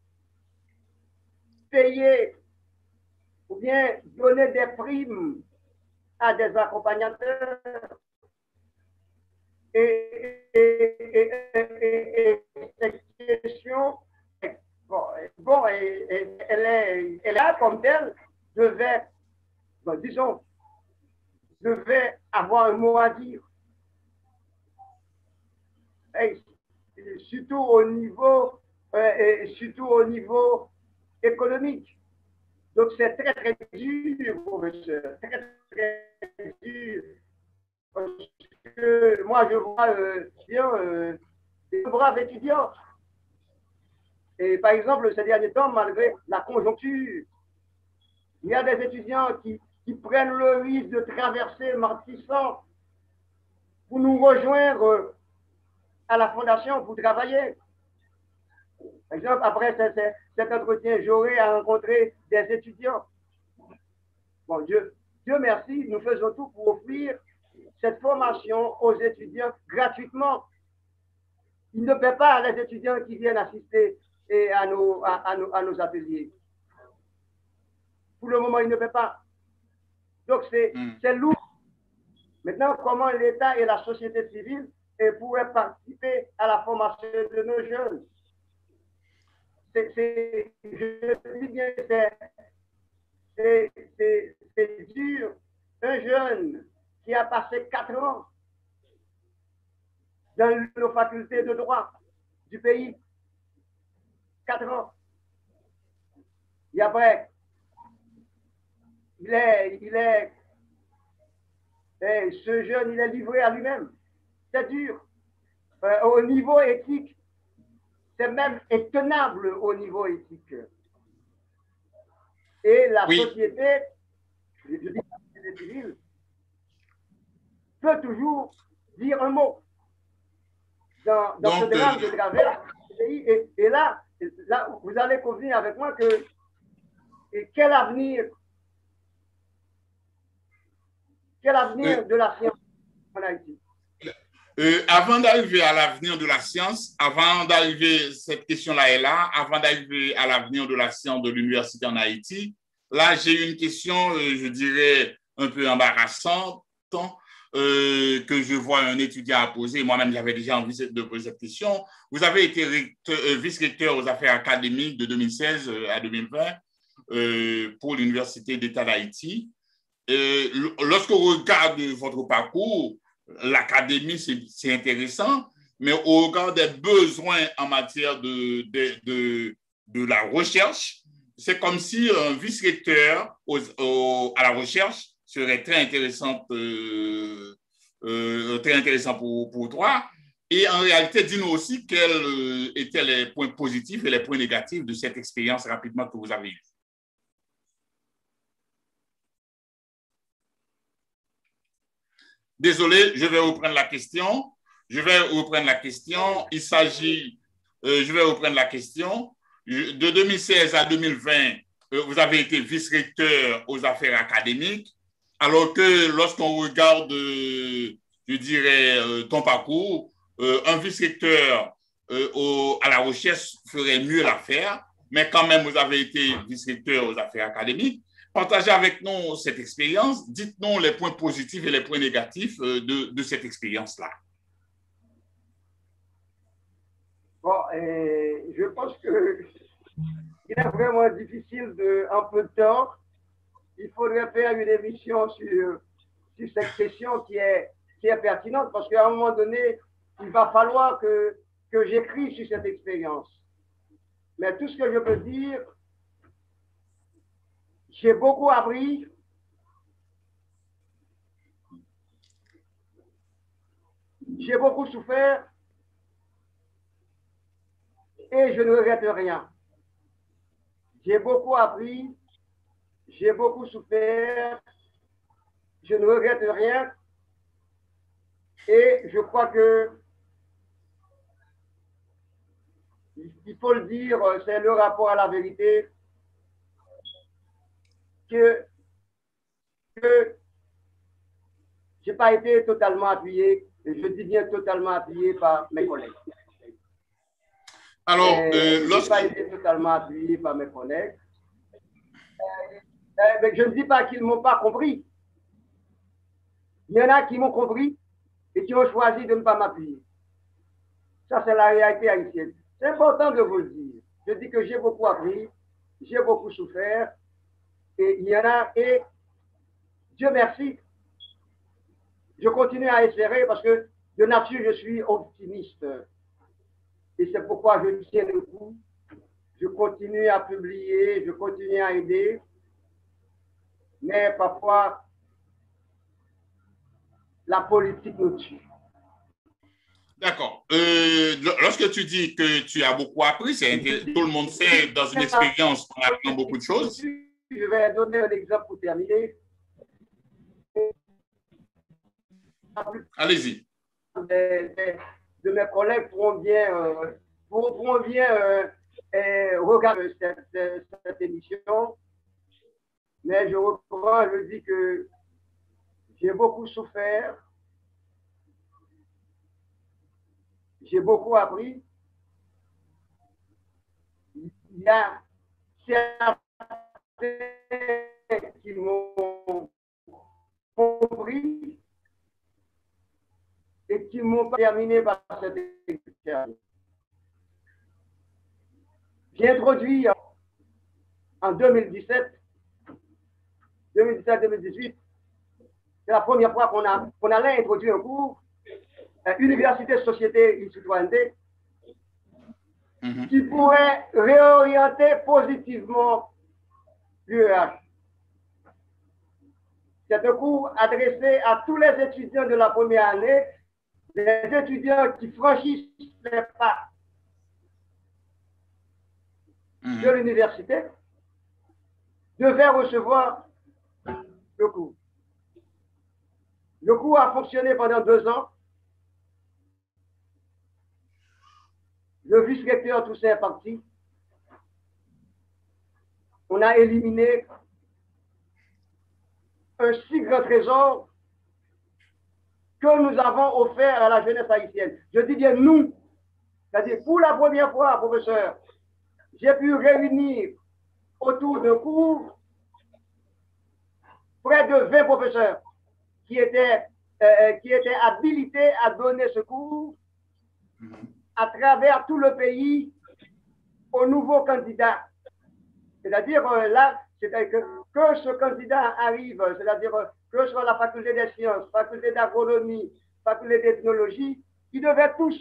payer ou bien donner des primes à des accompagnateurs. Et, et, et, et, et cette question, bon, bon et, et, elle, est, elle est là comme telle, devait, bon, disons, devait avoir un mot à dire. Et surtout au niveau, euh, et surtout au niveau économique. Donc c'est très très dur, professeur, très très dur. Parce que moi je vois euh, bien euh, des braves étudiants. Et par exemple, ces derniers temps, malgré la conjoncture, il y a des étudiants qui, qui prennent le risque de traverser Martissant pour nous rejoindre à la fondation pour travailler. Par exemple, après cet entretien, j'aurai à rencontrer des étudiants. Bon, Dieu, Dieu merci, nous faisons tout pour offrir cette formation aux étudiants gratuitement. Ils ne paient pas les étudiants qui viennent assister et à, nos, à, à, nos, à nos ateliers. Pour le moment, ils ne paient pas. Donc, c'est mm. lourd. Maintenant, comment l'État et la société civile pourraient participer à la formation de nos jeunes? C'est, je dis bien, c'est dur. Un jeune qui a passé quatre ans dans nos facultés de droit du pays, quatre ans. Et après, il est, il est, et ce jeune, il est livré à lui-même. C'est dur. Euh, au niveau éthique, c'est même intenable au niveau éthique. Et la oui. société, je dis la société civile, peut toujours dire un mot dans, dans Donc, ce drame euh... de travers du pays. Et, et là, là, vous allez convenir avec moi que et quel avenir, quel avenir euh... de la science en Haïti? Euh, avant d'arriver à l'avenir de la science, avant d'arriver, cette question-là est là, avant d'arriver à l'avenir de la science de l'université en Haïti, là, j'ai une question, euh, je dirais, un peu embarrassante, euh, que je vois un étudiant à poser. Moi-même, j'avais déjà envie de poser cette question. Vous avez été euh, vice-recteur aux affaires académiques de deux mille seize à deux mille vingt euh, pour l'Université d'État d'Haïti. Lorsqu'on regarde votre parcours, l'académie, c'est intéressant, mais au regard des besoins en matière de, de, de, de la recherche, c'est comme si un vice-recteur au, au, à la recherche serait très intéressant, euh, euh, très intéressant pour, pour toi. Et en réalité, dis-nous aussi quels étaient les points positifs et les points négatifs de cette expérience rapidement que vous avez eue. Désolé, je vais reprendre la question. Je vais reprendre la question. Il s'agit, euh, je vais reprendre la question. De deux mille seize à deux mille vingt, euh, vous avez été vice-recteur aux affaires académiques, alors que lorsqu'on regarde, euh, je dirais, euh, ton parcours, euh, un vice-recteur euh, au, à la recherche ferait mieux l'affaire, mais quand même, vous avez été vice-recteur aux affaires académiques. Partagez avec nous cette expérience. Dites-nous les points positifs et les points négatifs de, de cette expérience-là. Bon, et je pense que il est vraiment difficile de, en peu de temps. Il faudrait faire une émission sur, sur cette question qui est, qui est pertinente parce qu'à un moment donné, il va falloir que, que j'écrive sur cette expérience. Mais tout ce que je peux dire, j'ai beaucoup appris. J'ai beaucoup souffert. Et je ne regrette rien. J'ai beaucoup appris. J'ai beaucoup souffert. Je ne regrette rien. Et je crois que, il faut le dire, c'est le rapport à la vérité. que, que je n'ai pas été totalement appuyé, et je dis bien totalement appuyé par mes collègues. Alors, euh, je n'ai pas été totalement appuyé par mes collègues. Euh, mais je ne dis pas qu'ils ne m'ont pas compris. Il y en a qui m'ont compris et qui ont choisi de ne pas m'appuyer. Ça, c'est la réalité haïtienne. C'est important de vous le dire. Je dis que j'ai beaucoup appris, j'ai beaucoup souffert, et il y en a, et Dieu merci, je continue à espérer parce que de nature, je suis optimiste. Et c'est pourquoi je tiens le coup. Je continue à publier, je continue à aider. Mais parfois, la politique nous tue. D'accord. Euh, lorsque tu dis que tu as beaucoup appris, c'est tout le monde sait dans une expérience qu'on apprend beaucoup de choses. Je vais donner un exemple pour terminer. Allez-y. De, de, de mes collègues pourront bien, euh, pourront bien euh, euh, regarder cette, cette, cette émission. Mais je reprends, je dis que j'ai beaucoup souffert. J'ai beaucoup appris. Il y a certains qui m'ont compris et qui m'ont terminé par cette expérience. J'ai introduit en deux mille dix-sept, deux mille dix-sept deux mille dix-huit, c'est la première fois qu'on a, qu'on allait introduire un cours, euh, Université, Société et Citoyenneté, mm-hmm. qui pourrait réorienter positivement l'U E H. C'est un cours adressé à tous les étudiants de la première année, les étudiants qui franchissent les pas mmh. de l'université, devaient recevoir le cours. Le cours a fonctionné pendant deux ans. Le vice-recteur Toussaint est parti. On a éliminé un si grand trésor que nous avons offert à la jeunesse haïtienne. Je dis bien nous, c'est-à-dire pour la première fois, professeur, j'ai pu réunir autour d'un cours près de vingt professeurs qui étaient, euh, qui étaient habilités à donner ce cours à travers tout le pays aux nouveaux candidats. C'est-à-dire euh, là, c'est-à-dire que, que ce candidat arrive, c'est-à-dire que ce soit la faculté des sciences, faculté d'agronomie, faculté d'ethnologie, ils devaient tous.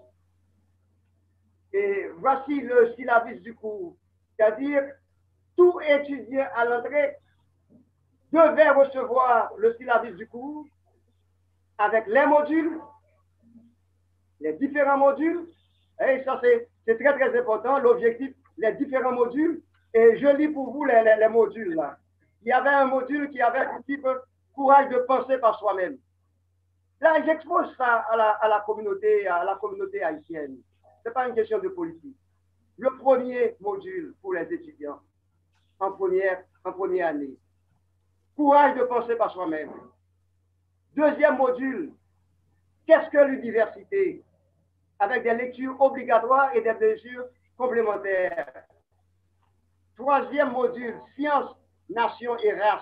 Et voici le syllabus du cours. C'est-à-dire, tout étudiant à l'entrée devait recevoir le syllabus du cours avec les modules, les différents modules, et ça c'est très très important, l'objectif, les différents modules, et je lis pour vous les, les, les modules là. Il y avait un module qui avait un type courage de penser par soi-même. Là, j'expose ça à la, à la communauté, à la communauté haïtienne. Ce n'est pas une question de politique. Le premier module pour les étudiants en première, en première année. Courage de penser par soi-même. Deuxième module, qu'est-ce que l'université? Avec des lectures obligatoires et des lectures complémentaires. Troisième module, sciences, nation et race.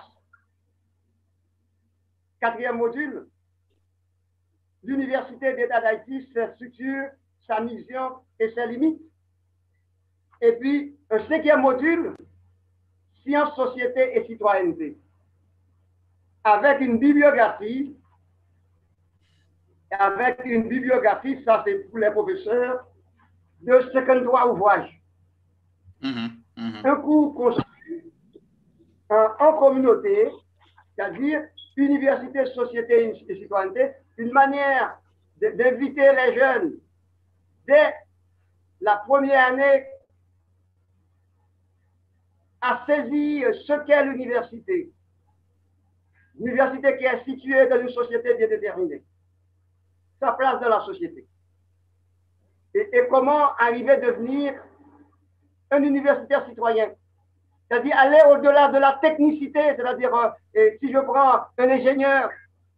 Quatrième module, l'Université d'État d'Haïti, ses structures, sa mission et ses limites. Et puis, un cinquième module, sciences, société et citoyenneté. Avec une bibliographie, avec une bibliographie, ça c'est pour les professeurs, de cinquante-trois ouvrages. Mmh, mmh. Un cours construit en, en communauté, c'est-à-dire université, société et citoyenneté, une manière d'inviter les jeunes dès la première année à saisir ce qu'est l'université. L'université qui est située dans une société bien déterminée. Sa place dans la société. Et, et comment arriver à devenir un universitaire citoyen. C'est-à-dire aller au-delà de la technicité, c'est-à-dire euh, si je prends un ingénieur,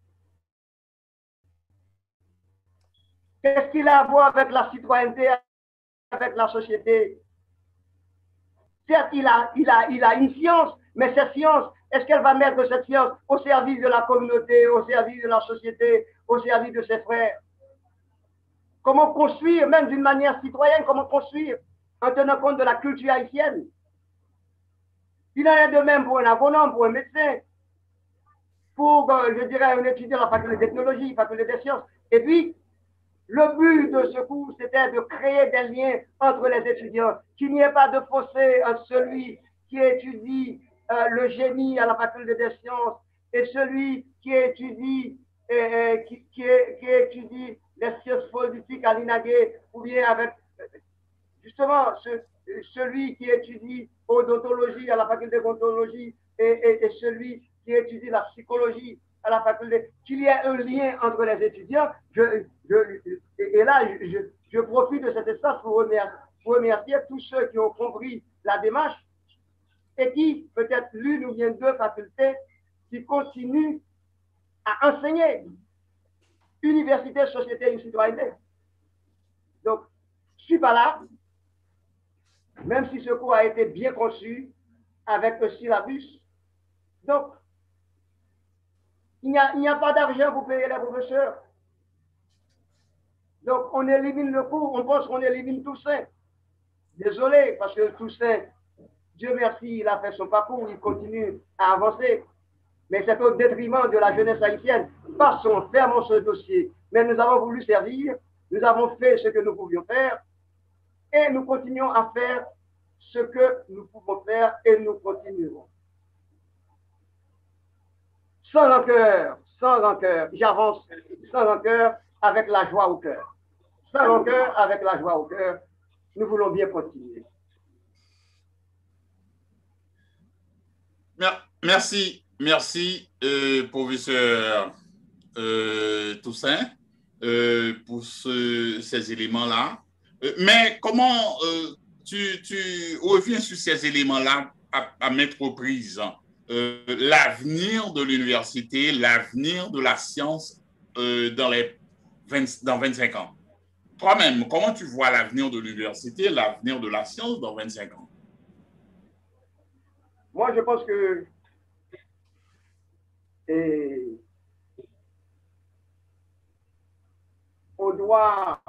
qu'est-ce qu'il a à voir avec la citoyenneté, avec la société? Certes, il a, il a, il a une science, mais cette science, est-ce qu'elle va mettre cette science au service de la communauté, au service de la société, au service de ses frères? Comment construire, même d'une manière citoyenne, comment construire en tenant compte de la culture haïtienne? Il en est de même pour un agronome, pour un médecin, pour, euh, je dirais, un étudiant à la faculté de technologie, faculté des sciences. Et puis, le but de ce cours, c'était de créer des liens entre les étudiants, qu'il n'y ait pas de fossé entre celui qui étudie euh, le génie à la faculté des sciences et celui qui étudie, euh, qui, qui, qui étudie les sciences politiques à l'I N A G E, ou bien avec, justement, ce, celui qui étudie odontologie à la faculté d'odontologie et, et, et celui qui étudie la psychologie à la faculté, qu'il y ait un lien entre les étudiants. Je, je, et là, je, je profite de cet espace pour remercier, pour remercier tous ceux qui ont compris la démarche et qui, peut-être l'une ou bien deux facultés, qui continuent à enseigner université, société et citoyenneté. Donc, je ne suis pas là, même si ce cours a été bien conçu avec le syllabus. Donc, il n'y a, il n'y a pas d'argent pour payer les professeurs. Donc, on élimine le cours, on pense qu'on élimine Toussaint. Désolé, parce que Toussaint, Dieu merci, il a fait son parcours, il continue à avancer. Mais c'est au détriment de la jeunesse haïtienne. Passons, fermons ce dossier. Mais nous avons voulu servir, nous avons fait ce que nous pouvions faire, et nous continuons à faire ce que nous pouvons faire, et nous continuerons. Sans rancœur, sans rancœur, j'avance sans rancœur, avec la joie au cœur. Sans rancœur, avec la joie au cœur, nous voulons bien continuer. Merci, merci, euh, professeur euh, Toussaint, euh, pour ce, ces éléments-là. Euh, mais comment euh, tu, tu reviens sur ces éléments-là à, à maintes reprises? Euh, l'avenir de l'université, l'avenir de la science euh, dans, les vingt, dans vingt-cinq ans. Toi-même, comment tu vois l'avenir de l'université, l'avenir de la science dans vingt-cinq ans? Moi, je pense que et on doit,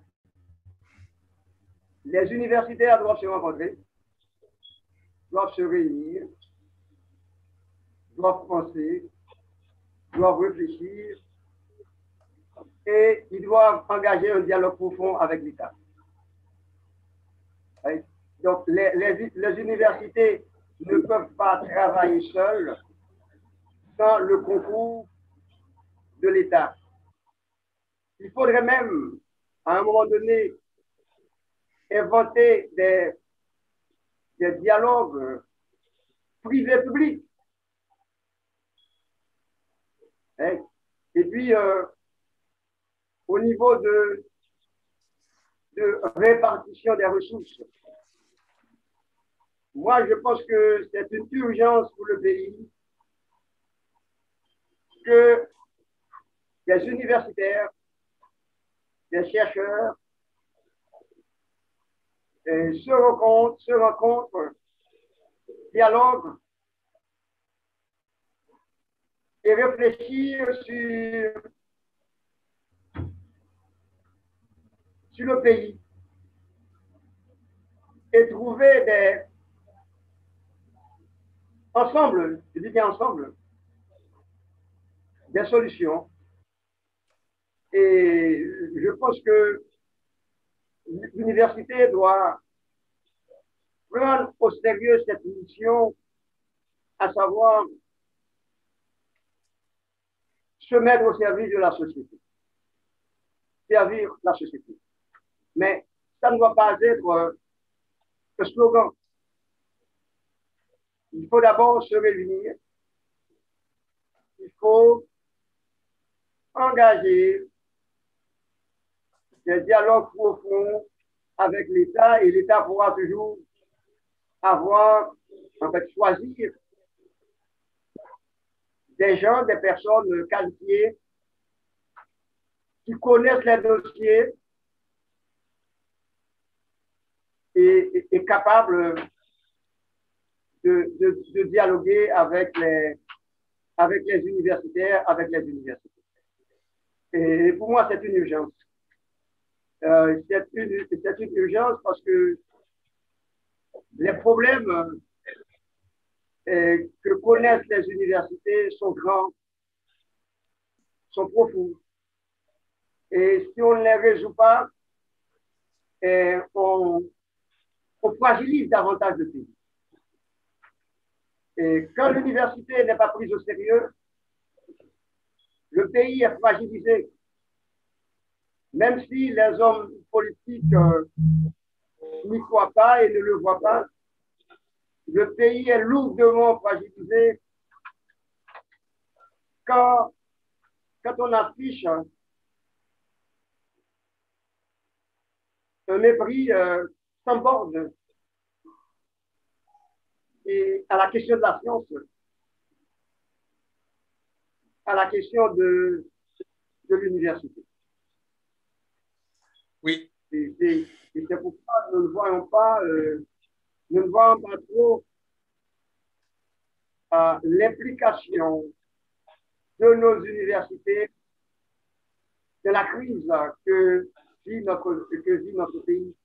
les universitaires doivent se rencontrer, doivent se réunir, doivent penser, doivent réfléchir et ils doivent engager un dialogue profond avec l'État. Donc, les, les, les universités ne peuvent pas travailler seules sans le concours de l'État. Il faudrait même, à un moment donné, inventer des, des dialogues privés-publics. Et puis, euh, au niveau de, de répartition des ressources, moi, je pense que c'est une urgence pour le pays que les universitaires, les chercheurs et se rencontrent, se rencontrent, dialoguent et réfléchir sur, sur le pays et trouver des ensemble, je dis bien ensemble, des solutions. Et je pense que l'université doit prendre au sérieux cette mission, à savoir se mettre au service de la société, servir la société. Mais ça ne doit pas être un slogan. Il faut d'abord se réunir, il faut engager des dialogues profonds avec l'État et l'État pourra toujours avoir, en fait, choisir des gens, des personnes qualifiées qui connaissent les dossiers et, et, et capables de, de, de dialoguer avec les, avec les universitaires, avec les universités. Et pour moi, c'est une urgence. Euh, c'est une, c'est une urgence parce que les problèmes euh, que connaissent les universités sont grands sont profonds. Et si on ne les résout pas, eh, on, on fragilise davantage le pays. Et quand l'université n'est pas prise au sérieux, le pays est fragilisé. Même si les hommes politiques euh, n'y croient pas et ne le voient pas, le pays est lourdement fragilisé quand, quand on affiche un mépris euh, sans borne et à la question de la science, à la question de, de l'université. Oui. Et c'est pourquoi nous ne voyons pas, euh, nous ne voyons pas trop euh, l'implication de nos universités de la crise que vit notre, que vit notre pays.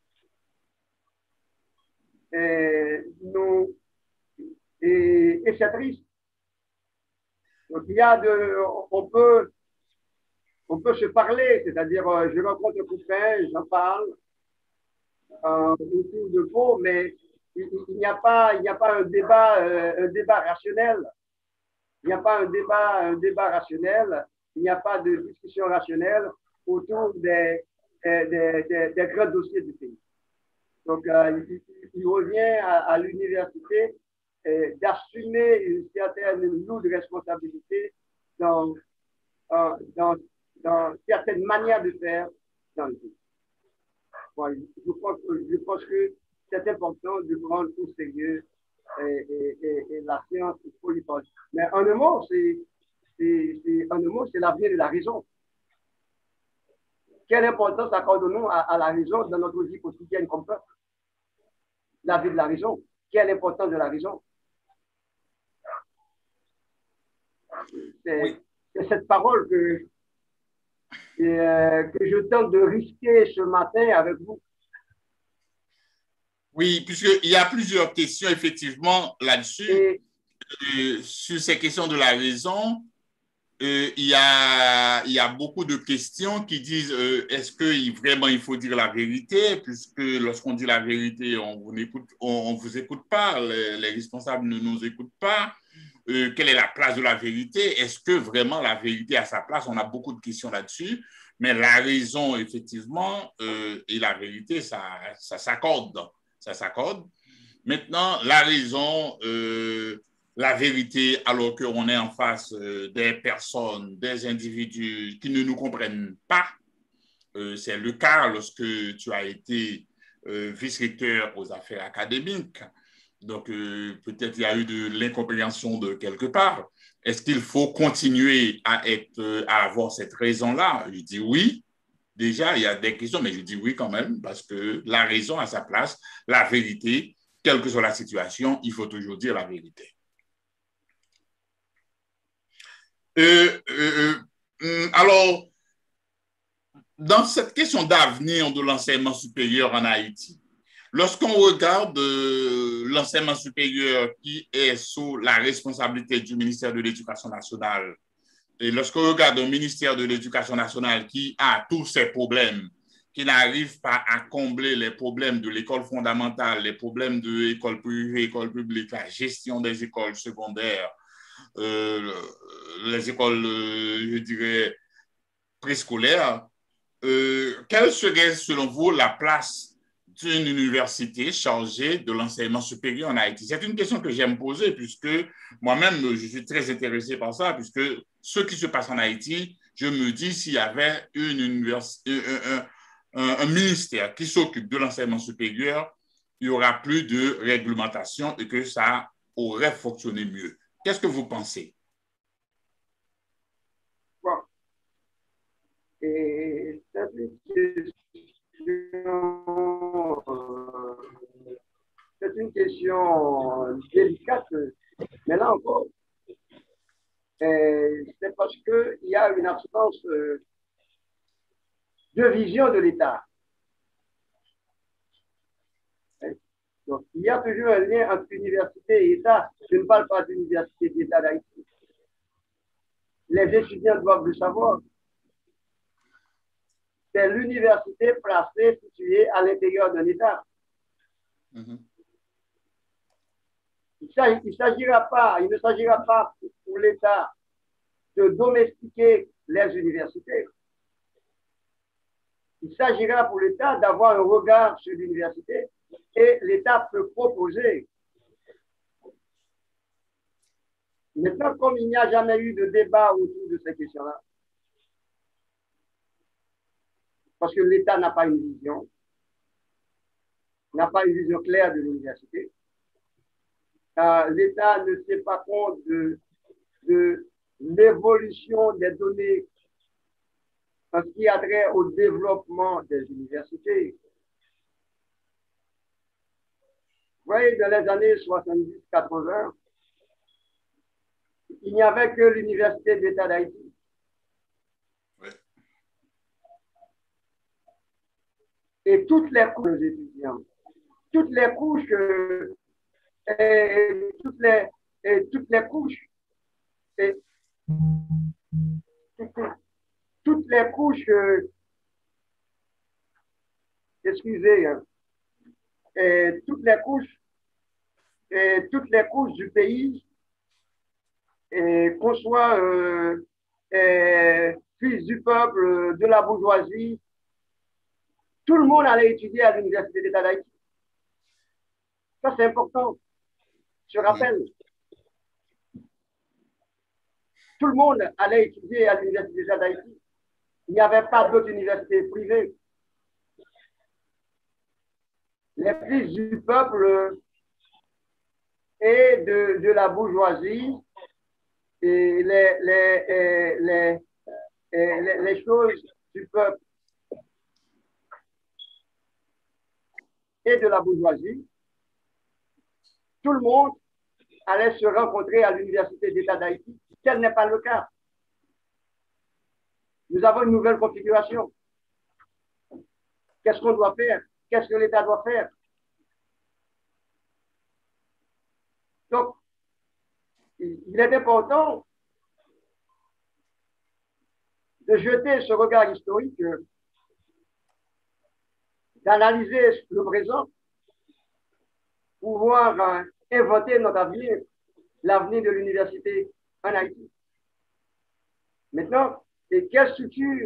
Et, nous, et, et c'est triste. Donc, il y a de, on peut, on peut se parler, c'est-à-dire, je rencontre un copain, j'en parle euh, autour de mots, mais il, il n'y a pas, il n'y a pas un débat, euh, un débat rationnel. Il n'y a pas un débat, un débat rationnel. Il n'y a pas de discussion rationnelle autour des, des, des, des grands dossiers du pays. Donc, euh, il, il revient à, à l'université euh, d'assumer une certaine lourde responsabilité dans, euh, dans, dans certaines manières de faire dans le pays. Bon, je, pense, je pense que c'est important de prendre au sérieux et, et, et, et la science, il faut y penser. Mais en un mot, c'est l'avenir de la raison. Quelle importance accordons-nous à, à la raison dans notre vie quotidienne comme peuple? La vie de la raison. Quelle importance de la raison? C'est oui. cette parole que, euh, que je tente de risquer ce matin avec vous. Oui, puisqu'il y a plusieurs questions, effectivement, là-dessus. Et, euh, sur ces questions de la raison, euh, il, y a, il y a beaucoup de questions qui disent euh, est-ce que vraiment il faut dire la vérité, puisque lorsqu'on dit la vérité, on vous écoute, on, on vous écoute pas, les, les responsables ne nous écoutent pas. Euh, quelle est la place de la vérité? Est-ce que vraiment la vérité a sa place? On a beaucoup de questions là-dessus, mais la raison, effectivement, euh, et la vérité, ça, ça s'accorde. Ça s'accorde. Maintenant, la raison, euh, la vérité, alors qu'on est en face euh, des personnes, des individus qui ne nous comprennent pas, euh, c'est le cas lorsque tu as été euh, vice-recteur aux affaires académiques. Donc, euh, peut-être il y a eu de l'incompréhension de quelque part. Est-ce qu'il faut continuer à, être, à avoir cette raison-là? Je dis oui. Déjà, il y a des questions, mais je dis oui quand même, parce que la raison a sa place, la vérité, quelle que soit la situation, il faut toujours dire la vérité. Euh, euh, euh, alors, dans cette question d'avenir de l'enseignement supérieur en Haïti, lorsqu'on regarde euh, l'enseignement supérieur qui est sous la responsabilité du ministère de l'Éducation nationale, et lorsqu'on regarde un ministère de l'Éducation nationale qui a tous ces problèmes, qui n'arrive pas à combler les problèmes de l'école fondamentale, les problèmes de l'école privée, école publique, la gestion des écoles secondaires, euh, les écoles, euh, je dirais, préscolaires, euh, quelle serait, selon vous, la place d'une université chargée de l'enseignement supérieur en Haïti? C'est une question que j'aime poser, puisque moi-même, je suis très intéressé par ça, puisque ce qui se passe en Haïti, je me dis, s'il y avait une université, un, un, un, un ministère qui s'occupe de l'enseignement supérieur, il n'y aura plus de réglementation et que ça aurait fonctionné mieux. Qu'est-ce que vous pensez? Bon. Et c'est une question, euh, c'est une question délicate, mais là encore, c'est parce qu'il y a une absence euh, de vision de l'État. Donc, il y a toujours un lien entre université et État. Je ne parle pas d'université d'État d'Haïti. les étudiants doivent le savoir. C'est l'université placée, située à l'intérieur d'un État. Mm-hmm. Il ne s'agira pas, il ne s'agira pas pour l'État de domestiquer les universités. Il s'agira pour l'État d'avoir un regard sur l'université et l'État peut proposer. Maintenant, comme il n'y a jamais eu de débat autour de ces questions-là, parce que l'État n'a pas une vision, n'a pas une vision claire de l'université, euh, l'État ne tient pas compte de, de l'évolution des données en ce qui a trait au développement des universités. Vous voyez, dans les années soixante-dix quatre-vingt, il n'y avait que l'Université d'État d'Haïti. Oui. Et toutes les couches étudiants, toutes les couches, euh, et toutes, les, et toutes les couches, et toutes, toutes les couches, euh, excusez, hein, et toutes les couches, et toutes les couches du pays, et qu'on soit euh, et, fils du peuple, de la bourgeoisie, tout le monde allait étudier à l'Université d'État d'Haïti. Ça, c'est important. Je rappelle. Tout le monde allait étudier à l'Université d'État d'Haïti. Il n'y avait pas d'autres universités privées. Les fils du peuple et de, de la bourgeoisie et les, les, les, les, les, les choses du peuple et de la bourgeoisie, tout le monde allait se rencontrer à l'Université d'État d'Haïti. Tel n'est pas le cas. Nous avons une nouvelle configuration. Qu'est-ce qu'on doit faire? Qu'est-ce que l'État doit faire? Donc, il est important de jeter ce regard historique, d'analyser le présent, pour pouvoir euh, inventer notre avenir, l'avenir de l'université en Haïti. Maintenant, et quelle structure,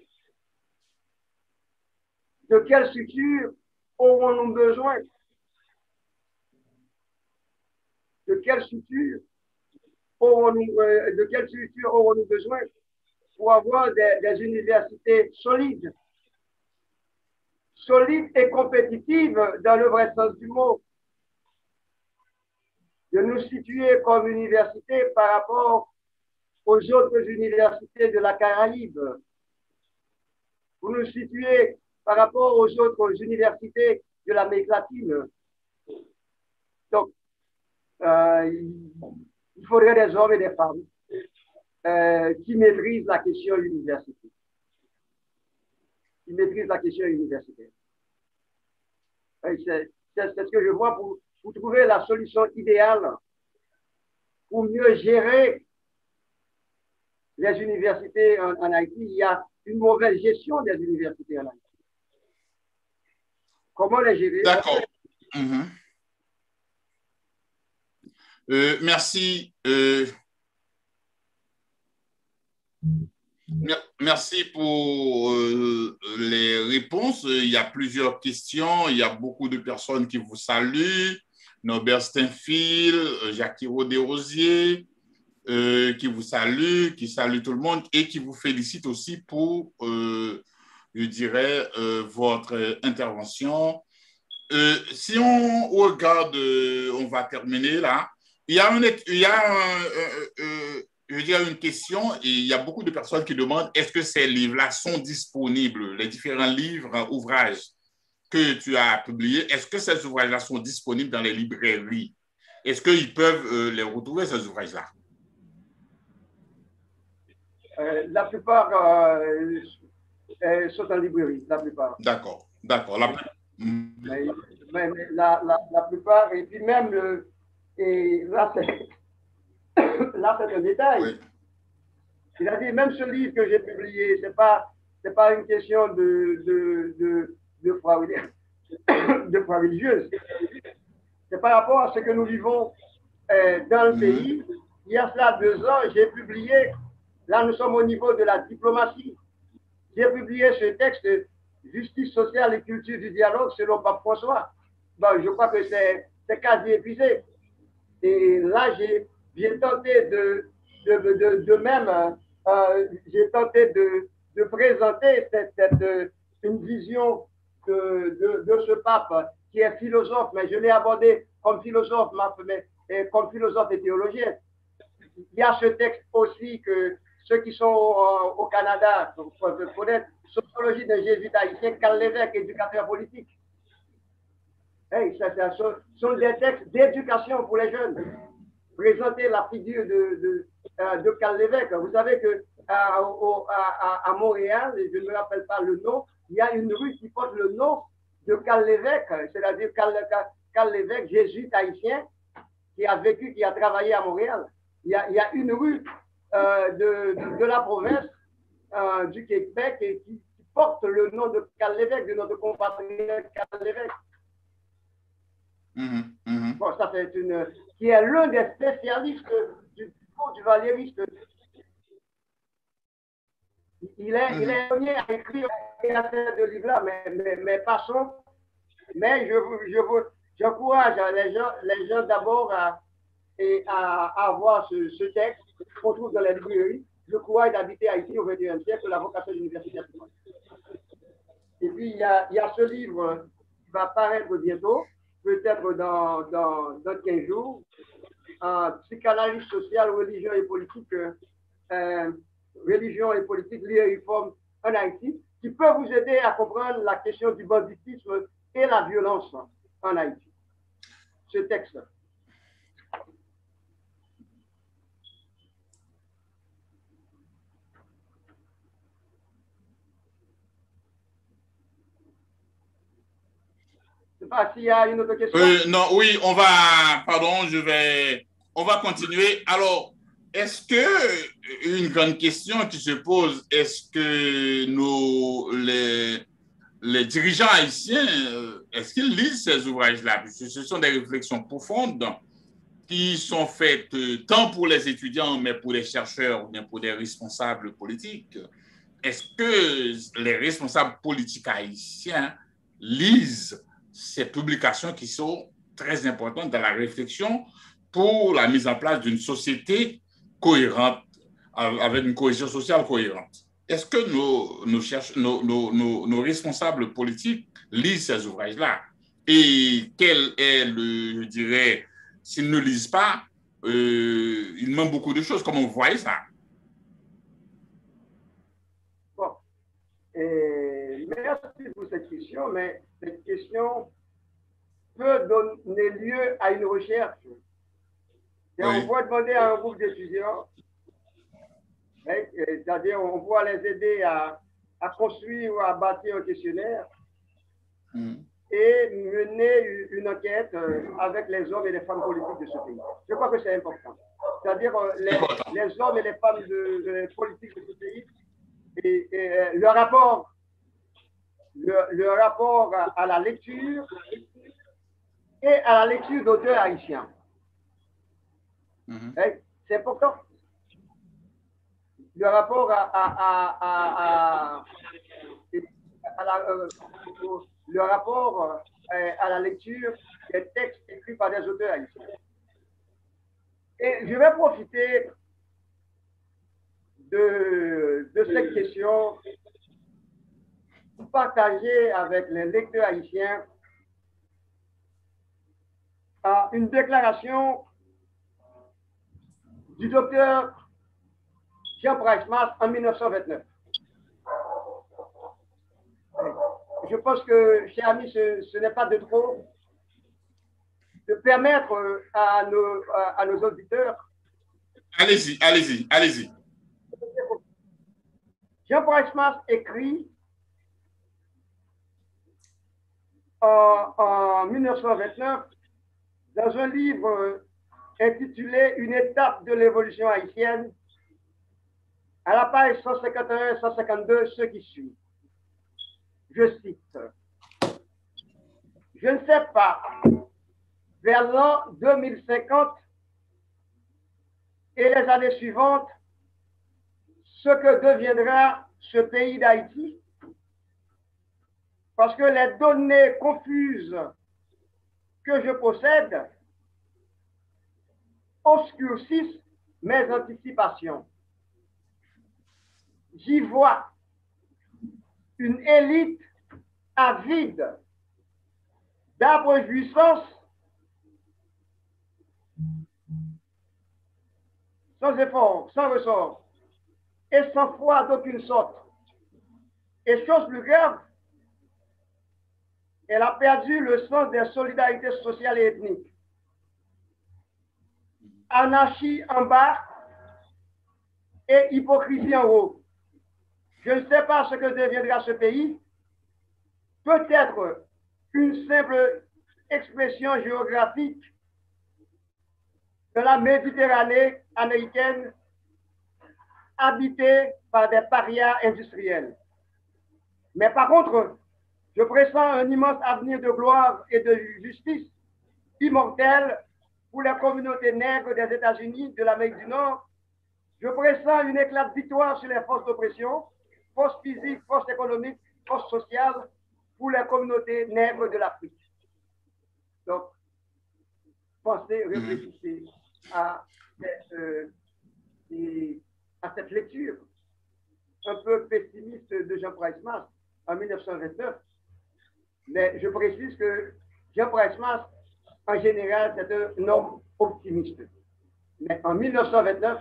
de quelle structure aurons-nous besoin? De quelle structure aurons-nous, euh, de quelle structure aurons-nous besoin pour avoir des, des universités solides, solides et compétitives dans le vrai sens du mot, de nous situer comme université par rapport aux autres universités de la Caraïbe, pour nous situer par rapport aux autres universités de l'Amérique latine. Donc, euh, il faudrait des hommes et des femmes euh, qui maîtrisent la question universitaire. Qui maîtrisent la question universitaire. C'est ce que je vois pour, pour trouver la solution idéale pour mieux gérer les universités en, en Haïti. Il y a une mauvaise gestion des universités en Haïti. Comment les gérer? D'accord. Mm-hmm. euh, merci. Euh, merci pour euh, les réponses. Il y a plusieurs questions. Il y a beaucoup de personnes qui vous saluent. Norbert Steinfil, Jacques Desrosiers, euh, qui vous salue, qui salue tout le monde et qui vous félicite aussi pour, euh, je dirais, euh, votre intervention. Euh, si on regarde, euh, on va terminer là, il y a, une, il y a un, euh, euh, je veux dire une question et il y a beaucoup de personnes qui demandent est-ce que ces livres-là sont disponibles, les différents livres, ouvrages que tu as publiés, est-ce que ces ouvrages-là sont disponibles dans les librairies? Est-ce qu'ils peuvent euh, les retrouver, ces ouvrages-là? Euh, la plupart euh, euh, sont en librairie, la plupart. D'accord, d'accord. La, mais, mais, mais la, la, la plupart, et puis même, le, et là, c'est un détail. Oui. C'est-à-dire, même ce livre que j'ai publié, ce n'est pas, c'est pas une question de, de, de, de, foi, de foi religieuse. C'est par rapport à ce que nous vivons euh, dans le mmh. pays. Il y a cela deux ans, j'ai publié, là nous sommes au niveau de la diplomatie, j'ai publié ce texte Justice sociale et culture du dialogue selon Pape François. Bon, je crois que c'est quasi épuisé. Et là, j'ai tenté de, de, de, de même, euh, j'ai tenté de, de présenter cette, cette, une vision de, de, de ce pape qui est philosophe, mais je l'ai abordé comme philosophe, mais comme philosophe et théologien. Il y a ce texte aussi que ceux qui sont au, au Canada peuvent connaître, Sociologie d'un jésuite haïtien, Karl Lévesque, éducateur politique. Hey, ça, ça, ce sont des textes d'éducation pour les jeunes. Présenter la figure de, de, de Karl Lévesque. Vous savez que à, à, à Montréal, je ne me rappelle pas le nom, il y a une rue qui porte le nom de Karl Lévesque, c'est-à-dire Karl, Karl Lévesque, jésuite haïtien, qui a vécu, qui a travaillé à Montréal. Il y a, il y a une rue euh, de, de, de la province euh, du Québec et qui, qui porte le nom de Karl Lévesque, de notre compatriote Karl Lévesque. Mmh, mmh. Bon, ça c'est une, qui est l'un des spécialistes du, du valériste. Il est, mmh. il est le premier à écrire ce livre-là, mais, mais, mais passons. Mais je vous, je vous, j'encourage les gens, les gens d'abord à, et à, à avoir ce, ce texte qu'on trouve dans les librairies. Le courage d'habiter Haïti au vingt et unième siècle, la vocation de l'université. Et puis il y, a, il y a ce livre qui va paraître bientôt, peut-être dans, dans, dans quinze jours, euh, psychanalyse sociale, religion et politique, euh, religion et politique liées et réforme en Haïti, qui peut vous aider à comprendre la question du banditisme et la violence en Haïti. Ce texte. Je ne sais pas s'il y a une autre question. Euh, non, oui, on va, pardon, je vais, on va continuer. Alors, est-ce que, une grande question qui se pose, est-ce que nos, les, les dirigeants haïtiens, est-ce qu'ils lisent ces ouvrages-là? Parce que ce sont des réflexions profondes qui sont faites tant pour les étudiants, mais pour les chercheurs ou bien pour des responsables politiques. Est-ce que les responsables politiques haïtiens lisent ces publications qui sont très importantes dans la réflexion pour la mise en place d'une société cohérente, avec une cohésion sociale cohérente? Est-ce que nos, nos, cherche, nos, nos, nos, nos responsables politiques lisent ces ouvrages-là? Et quel est le, je dirais, s'ils ne lisent pas, euh, il manque beaucoup de choses. Comment vous voyez ça? Bon, et merci pour cette question, mais cette question peut donner lieu à une recherche. Et oui. On va demander à un groupe d'étudiants, c'est-à-dire on va les aider à, à construire ou à bâtir un questionnaire mm. et mener une enquête avec les hommes et les femmes politiques de ce pays. Je crois que c'est important. C'est-à-dire les, les hommes et les femmes de, de politiques de ce pays et, et le rapport, le, le rapport à, à la lecture et à la lecture d'auteurs haïtiens. Mm-hmm. C'est important. Le rapport à, à, à, à, à la, euh, le rapport à la lecture des textes écrits par des auteurs haïtiens. Et je vais profiter de, de cette question pour partager avec les lecteurs haïtiens une déclaration du docteur Jean Price-Mars en mille neuf cent vingt-neuf. Je pense que, chers amis, ce, ce n'est pas de trop de permettre à nos, à, à nos auditeurs. Allez-y, allez-y, allez-y. Jean Price-Mars écrit en, en mille neuf cent vingt-neuf dans un livre intitulé Une étape de l'évolution haïtienne. à la page cent cinquante et un cent cinquante-deux, ce qui suit. Je cite. Je ne sais pas, vers l'an deux mille cinquante et les années suivantes, ce que deviendra ce pays d'Haïti, parce que les données confuses que je possède obscurcissent mes anticipations. J'y vois une élite avide d'arbres de jouissance, sans effort, sans ressort, et sans foi d'aucune sorte. Et chose plus grave, elle a perdu le sens des solidarités sociales et ethniques. Anarchie en bas et hypocrisie en haut. Je ne sais pas ce que deviendra ce pays. Peut-être une simple expression géographique de la Méditerranée américaine habitée par des parias industriels. Mais par contre, je pressens un immense avenir de gloire et de justice immortelle pour les communautés nègres des États-Unis, de l'Amérique du Nord. Je pressens une éclate victoire sur les forces d'oppression, forces physiques, forces économiques, forces sociales pour les communautés nègres de l'Afrique. Donc, pensez, réfléchissez à cette, euh, à cette lecture un peu pessimiste de Jean Price-Mas en mille neuf cent vingt-neuf. Mais je précise que Jean Price-Mas, en général, c'est un homme optimiste. Mais en mille neuf cent vingt-neuf,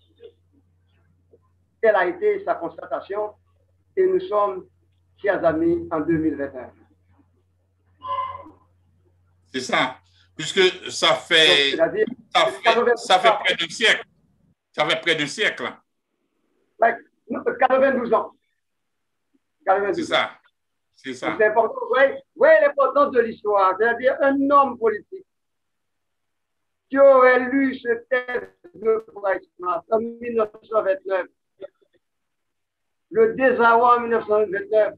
telle a été sa constatation et nous sommes, chers amis, en deux mille vingt et un. C'est ça, puisque ça fait, Donc, ça fait, ça fait près d'un siècle. Ça fait près d'un siècle. quatre-vingt-douze ans. C'est ça. C'est ça. C'est important. Vous voyez, voyez l'importance de l'histoire, c'est-à-dire un homme politique qui aurait lu ce texte de Price-Mas en mille neuf cent vingt-neuf, le désarroi en mille neuf cent vingt-neuf,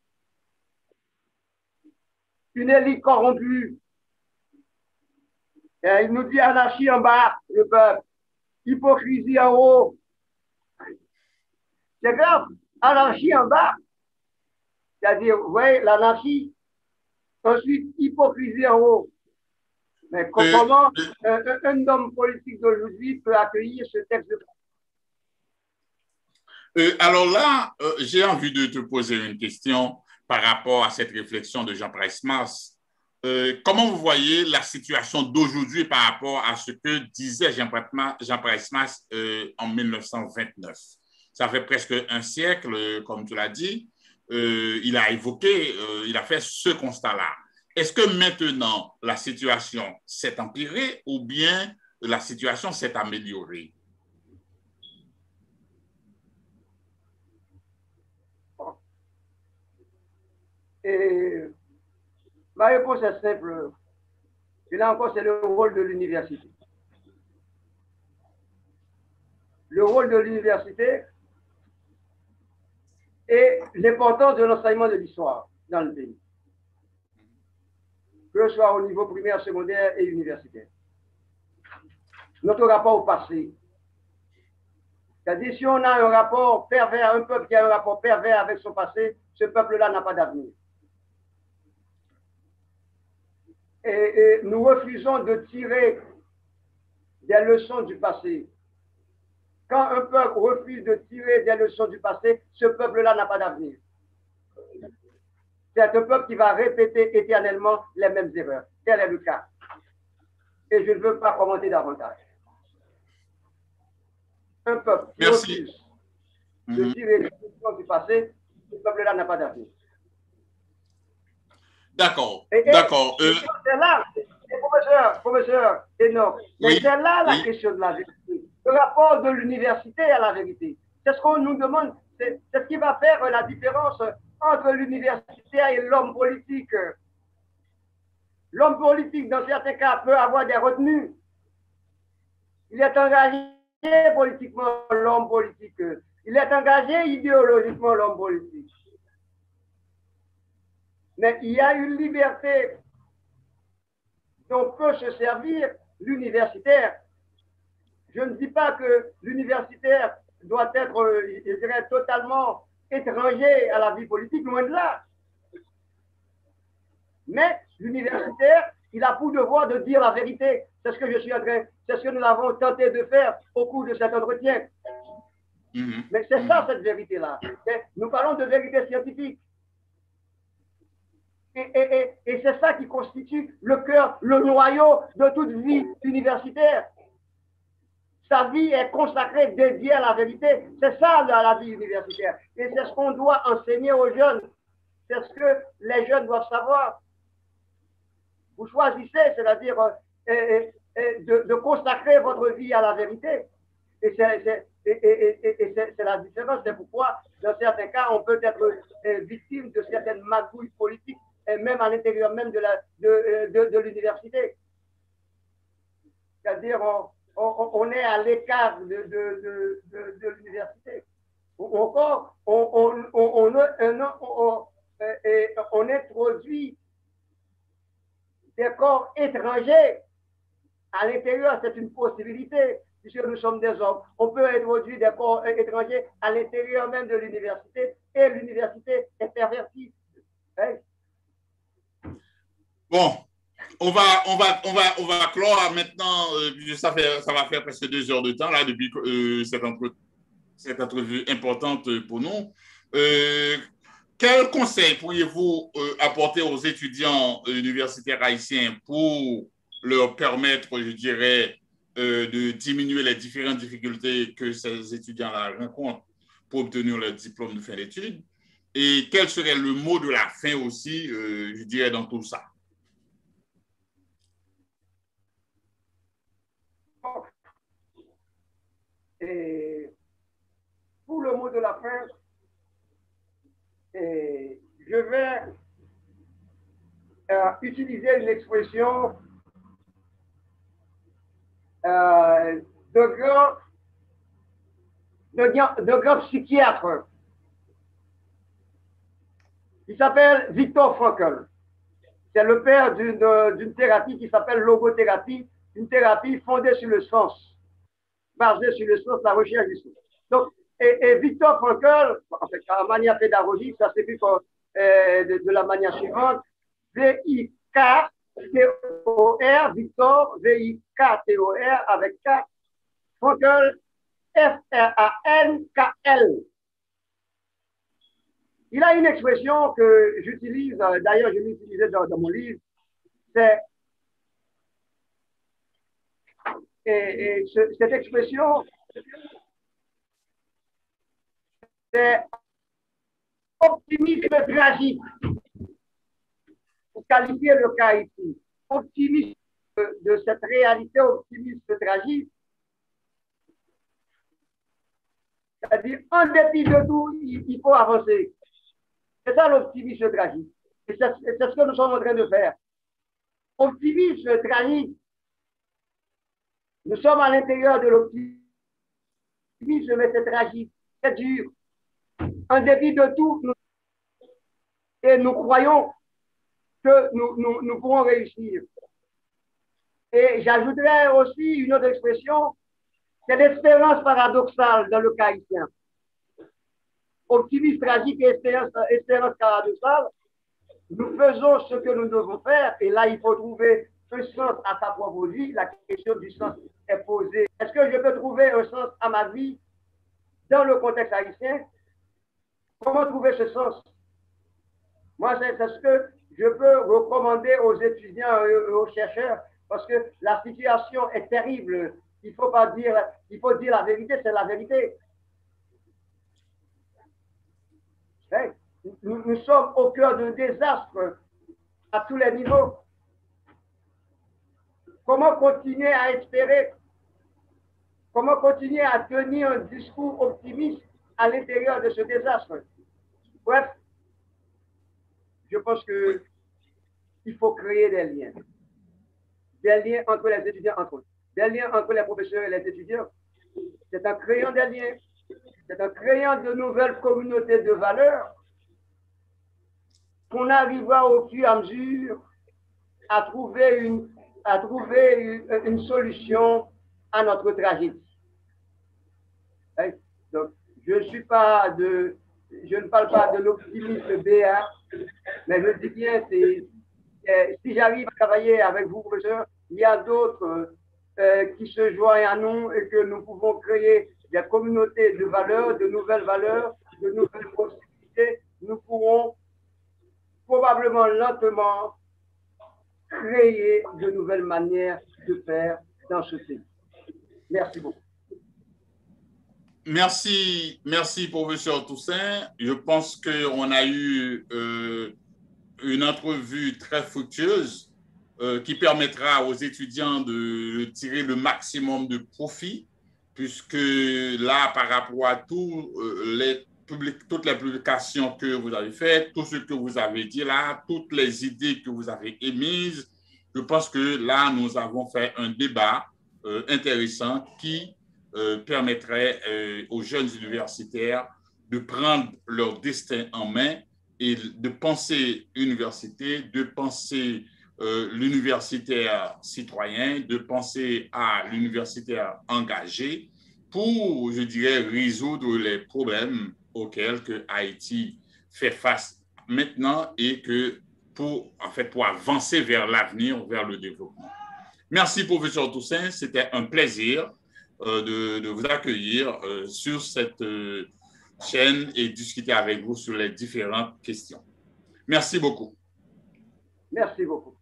une élite corrompue. Et il nous dit anarchie en bas, le peuple, hypocrisie en haut. C'est grave, anarchie en bas. C'est-à-dire, vous voyez, l'anarchie, ensuite hypocrisie en haut. Mais comment euh, un, un homme politique d'aujourd'hui peut accueillir ce texte de euh, Alors là, euh, j'ai envie de te poser une question par rapport à cette réflexion de Jean Price-Mas. Euh, comment vous voyez la situation d'aujourd'hui par rapport à ce que disait Jean Price-Mas euh, en mille neuf cent vingt-neuf? Ça fait presque un siècle, comme tu l'as dit. Euh, il a évoqué, euh, il a fait ce constat-là. Est-ce que maintenant, la situation s'est empirée ou bien la situation s'est améliorée? Et ma réponse est simple. Et là encore, c'est le rôle de l'université. Le rôle de l'université et l'importance de l'enseignement de l'histoire dans le pays, que ce soit au niveau primaire, secondaire et universitaire. Notre rapport au passé. C'est-à-dire, si on a un rapport pervers, un peuple qui a un rapport pervers avec son passé, ce peuple-là n'a pas d'avenir. Et, et nous refusons de tirer des leçons du passé. Quand un peuple refuse de tirer des leçons du passé, ce peuple-là n'a pas d'avenir. C'est un peuple qui va répéter éternellement les mêmes erreurs. Tel est le cas. Et je ne veux pas commenter davantage. Un peuple qui Merci. refuse de tirer des leçons du passé, ce peuple-là n'a pas d'avenir. D'accord. D'accord. Euh... C'est là, professeur, professeur Enoch, oui. C'est là la oui. question de la vérité. Le rapport de l'université à la vérité. C'est ce qu'on nous demande. C'est ce qui va faire la différence entre l'université et l'homme politique. L'homme politique, dans certains cas, peut avoir des retenues. Il est engagé politiquement, l'homme politique. Il est engagé idéologiquement, l'homme politique. Mais il y a une liberté dont peut se servir l'universitaire. Je ne dis pas que l'universitaire doit être, je dirais, totalement étranger à la vie politique, loin de là. Mais l'universitaire, il a pour devoir de dire la vérité. C'est ce que je suis en train, c'est ce que nous avons tenté de faire au cours de cet entretien. Mm-hmm. Mais c'est ça, cette vérité-là. Nous parlons de vérité scientifique. Et, et, et, et c'est ça qui constitue le cœur, le noyau de toute vie universitaire. Sa vie est consacrée, dédiée à la vérité. C'est ça la, la vie universitaire. Et c'est ce qu'on doit enseigner aux jeunes. C'est ce que les jeunes doivent savoir. Vous choisissez, c'est-à-dire euh, de, de consacrer votre vie à la vérité. Et c'est la différence. C'est pourquoi, dans certains cas, on peut être euh, victime de certaines magouilles politiques, et même à l'intérieur même de la de, de, de l'université. C'est-à-dire, on, on, on est à l'écart de, de, de, de, de l'université. Ou encore, on, on, on, on, on, on introduit des corps étrangers à l'intérieur. C'est une possibilité, puisque nous sommes des hommes. On peut introduire des corps étrangers à l'intérieur même de l'université, et l'université est pervertie. Hein? Bon, on va, on va, on va, on va clore maintenant. Euh, ça, fait, ça va faire presque deux heures de temps là depuis euh, cette, entre, cette entrevue importante pour nous. Euh, quel conseil pourriez-vous euh, apporter aux étudiants universitaires haïtiens pour leur permettre, je dirais, euh, de diminuer les différentes difficultés que ces étudiants-là rencontrent pour obtenir leur diplôme de fin d'études? Et quel serait le mot de la fin aussi, euh, je dirais, dans tout ça? Et pour le mot de la fin, et je vais euh, utiliser une expression euh, de grands de, de grand psychiatre qui s'appelle Viktor Frankl. C'est le père d'une thérapie qui s'appelle logothérapie, une thérapie fondée sur le sens, basée sur le sens, la recherche du sens. Donc, et, et Viktor Frankl, en fait, en manière pédagogique, ça s'écrit euh, de, de la manière suivante: V I K T O R, Victor, V I K T O R avec K, Frankl, F R A N K L. Il a une expression que j'utilise, d'ailleurs je l'ai utilisée dans, dans mon livre, c'est, et, et ce, cette expression, c'est optimisme tragique, pour qualifier le cas ici. Optimisme de, de cette réalité, optimisme tragique, c'est-à-dire en dépit de tout, il, il faut avancer. C'est ça l'optimisme tragique. Et c'est ce que nous sommes en train de faire. Optimisme tragique. Nous sommes à l'intérieur de l'optimisme, mais c'est tragique, c'est dur. En dépit de tout, nous, et nous croyons que nous, nous, nous pourrons réussir. Et j'ajouterais aussi une autre expression, c'est l'espérance paradoxale dans le cas haïtien. Optimisme tragique et espérance, espérance paradoxale, nous faisons ce que nous devons faire, et là, il faut trouver un sens à sa propre vie. La question du sens est posée. Est-ce que je peux trouver un sens à ma vie dans le contexte haïtien? Comment trouver ce sens? Moi, c'est ce que je peux recommander aux étudiants et aux chercheurs, parce que la situation est terrible. Il faut pas dire, il faut dire la vérité, c'est la vérité. Hey, nous, nous sommes au cœur d'un désastre à tous les niveaux. Comment continuer à espérer? Comment continuer à tenir un discours optimiste à l'intérieur de ce désastre? Bref, je pense que il faut créer des liens. Des liens entre les étudiants entre eux. Des liens entre les professeurs et les étudiants. C'est en créant des liens, c'est en créant de nouvelles communautés de valeurs qu'on arrivera au fur et à mesure à trouver une, à trouver une, une solution à notre tragédie. Donc, je ne suis pas de, je ne parle pas de l'optimisme béat, mais je dis bien, c'est, si j'arrive à travailler avec vous, professeur, il y a d'autres euh, qui se joignent à nous et que nous pouvons créer des communautés de valeurs, de nouvelles valeurs, de nouvelles possibilités. Nous pourrons probablement lentement créer de nouvelles manières de faire dans ce pays. Merci beaucoup. Merci, merci, professeur Toussaint. Je pense qu'on a eu euh, une entrevue très fructueuse euh, qui permettra aux étudiants de tirer le maximum de profit, puisque là, par rapport à tout, euh, les public, toutes les publications que vous avez faites, tout ce que vous avez dit là, toutes les idées que vous avez émises, je pense que là, nous avons fait un débat euh, intéressant qui euh, permettrait euh, aux jeunes universitaires de prendre leur destin en main et de penser université, de penser euh, l'universitaire citoyen, de penser à l'universitaire engagé pour, je dirais, résoudre les problèmes auxquels que Haïti fait face maintenant et que pour, en fait, pour avancer vers l'avenir, vers le développement. Merci, professeur Toussaint. C'était un plaisir euh, de, de vous accueillir euh, sur cette euh, chaîne et discuter avec vous sur les différentes questions. Merci beaucoup. Merci beaucoup.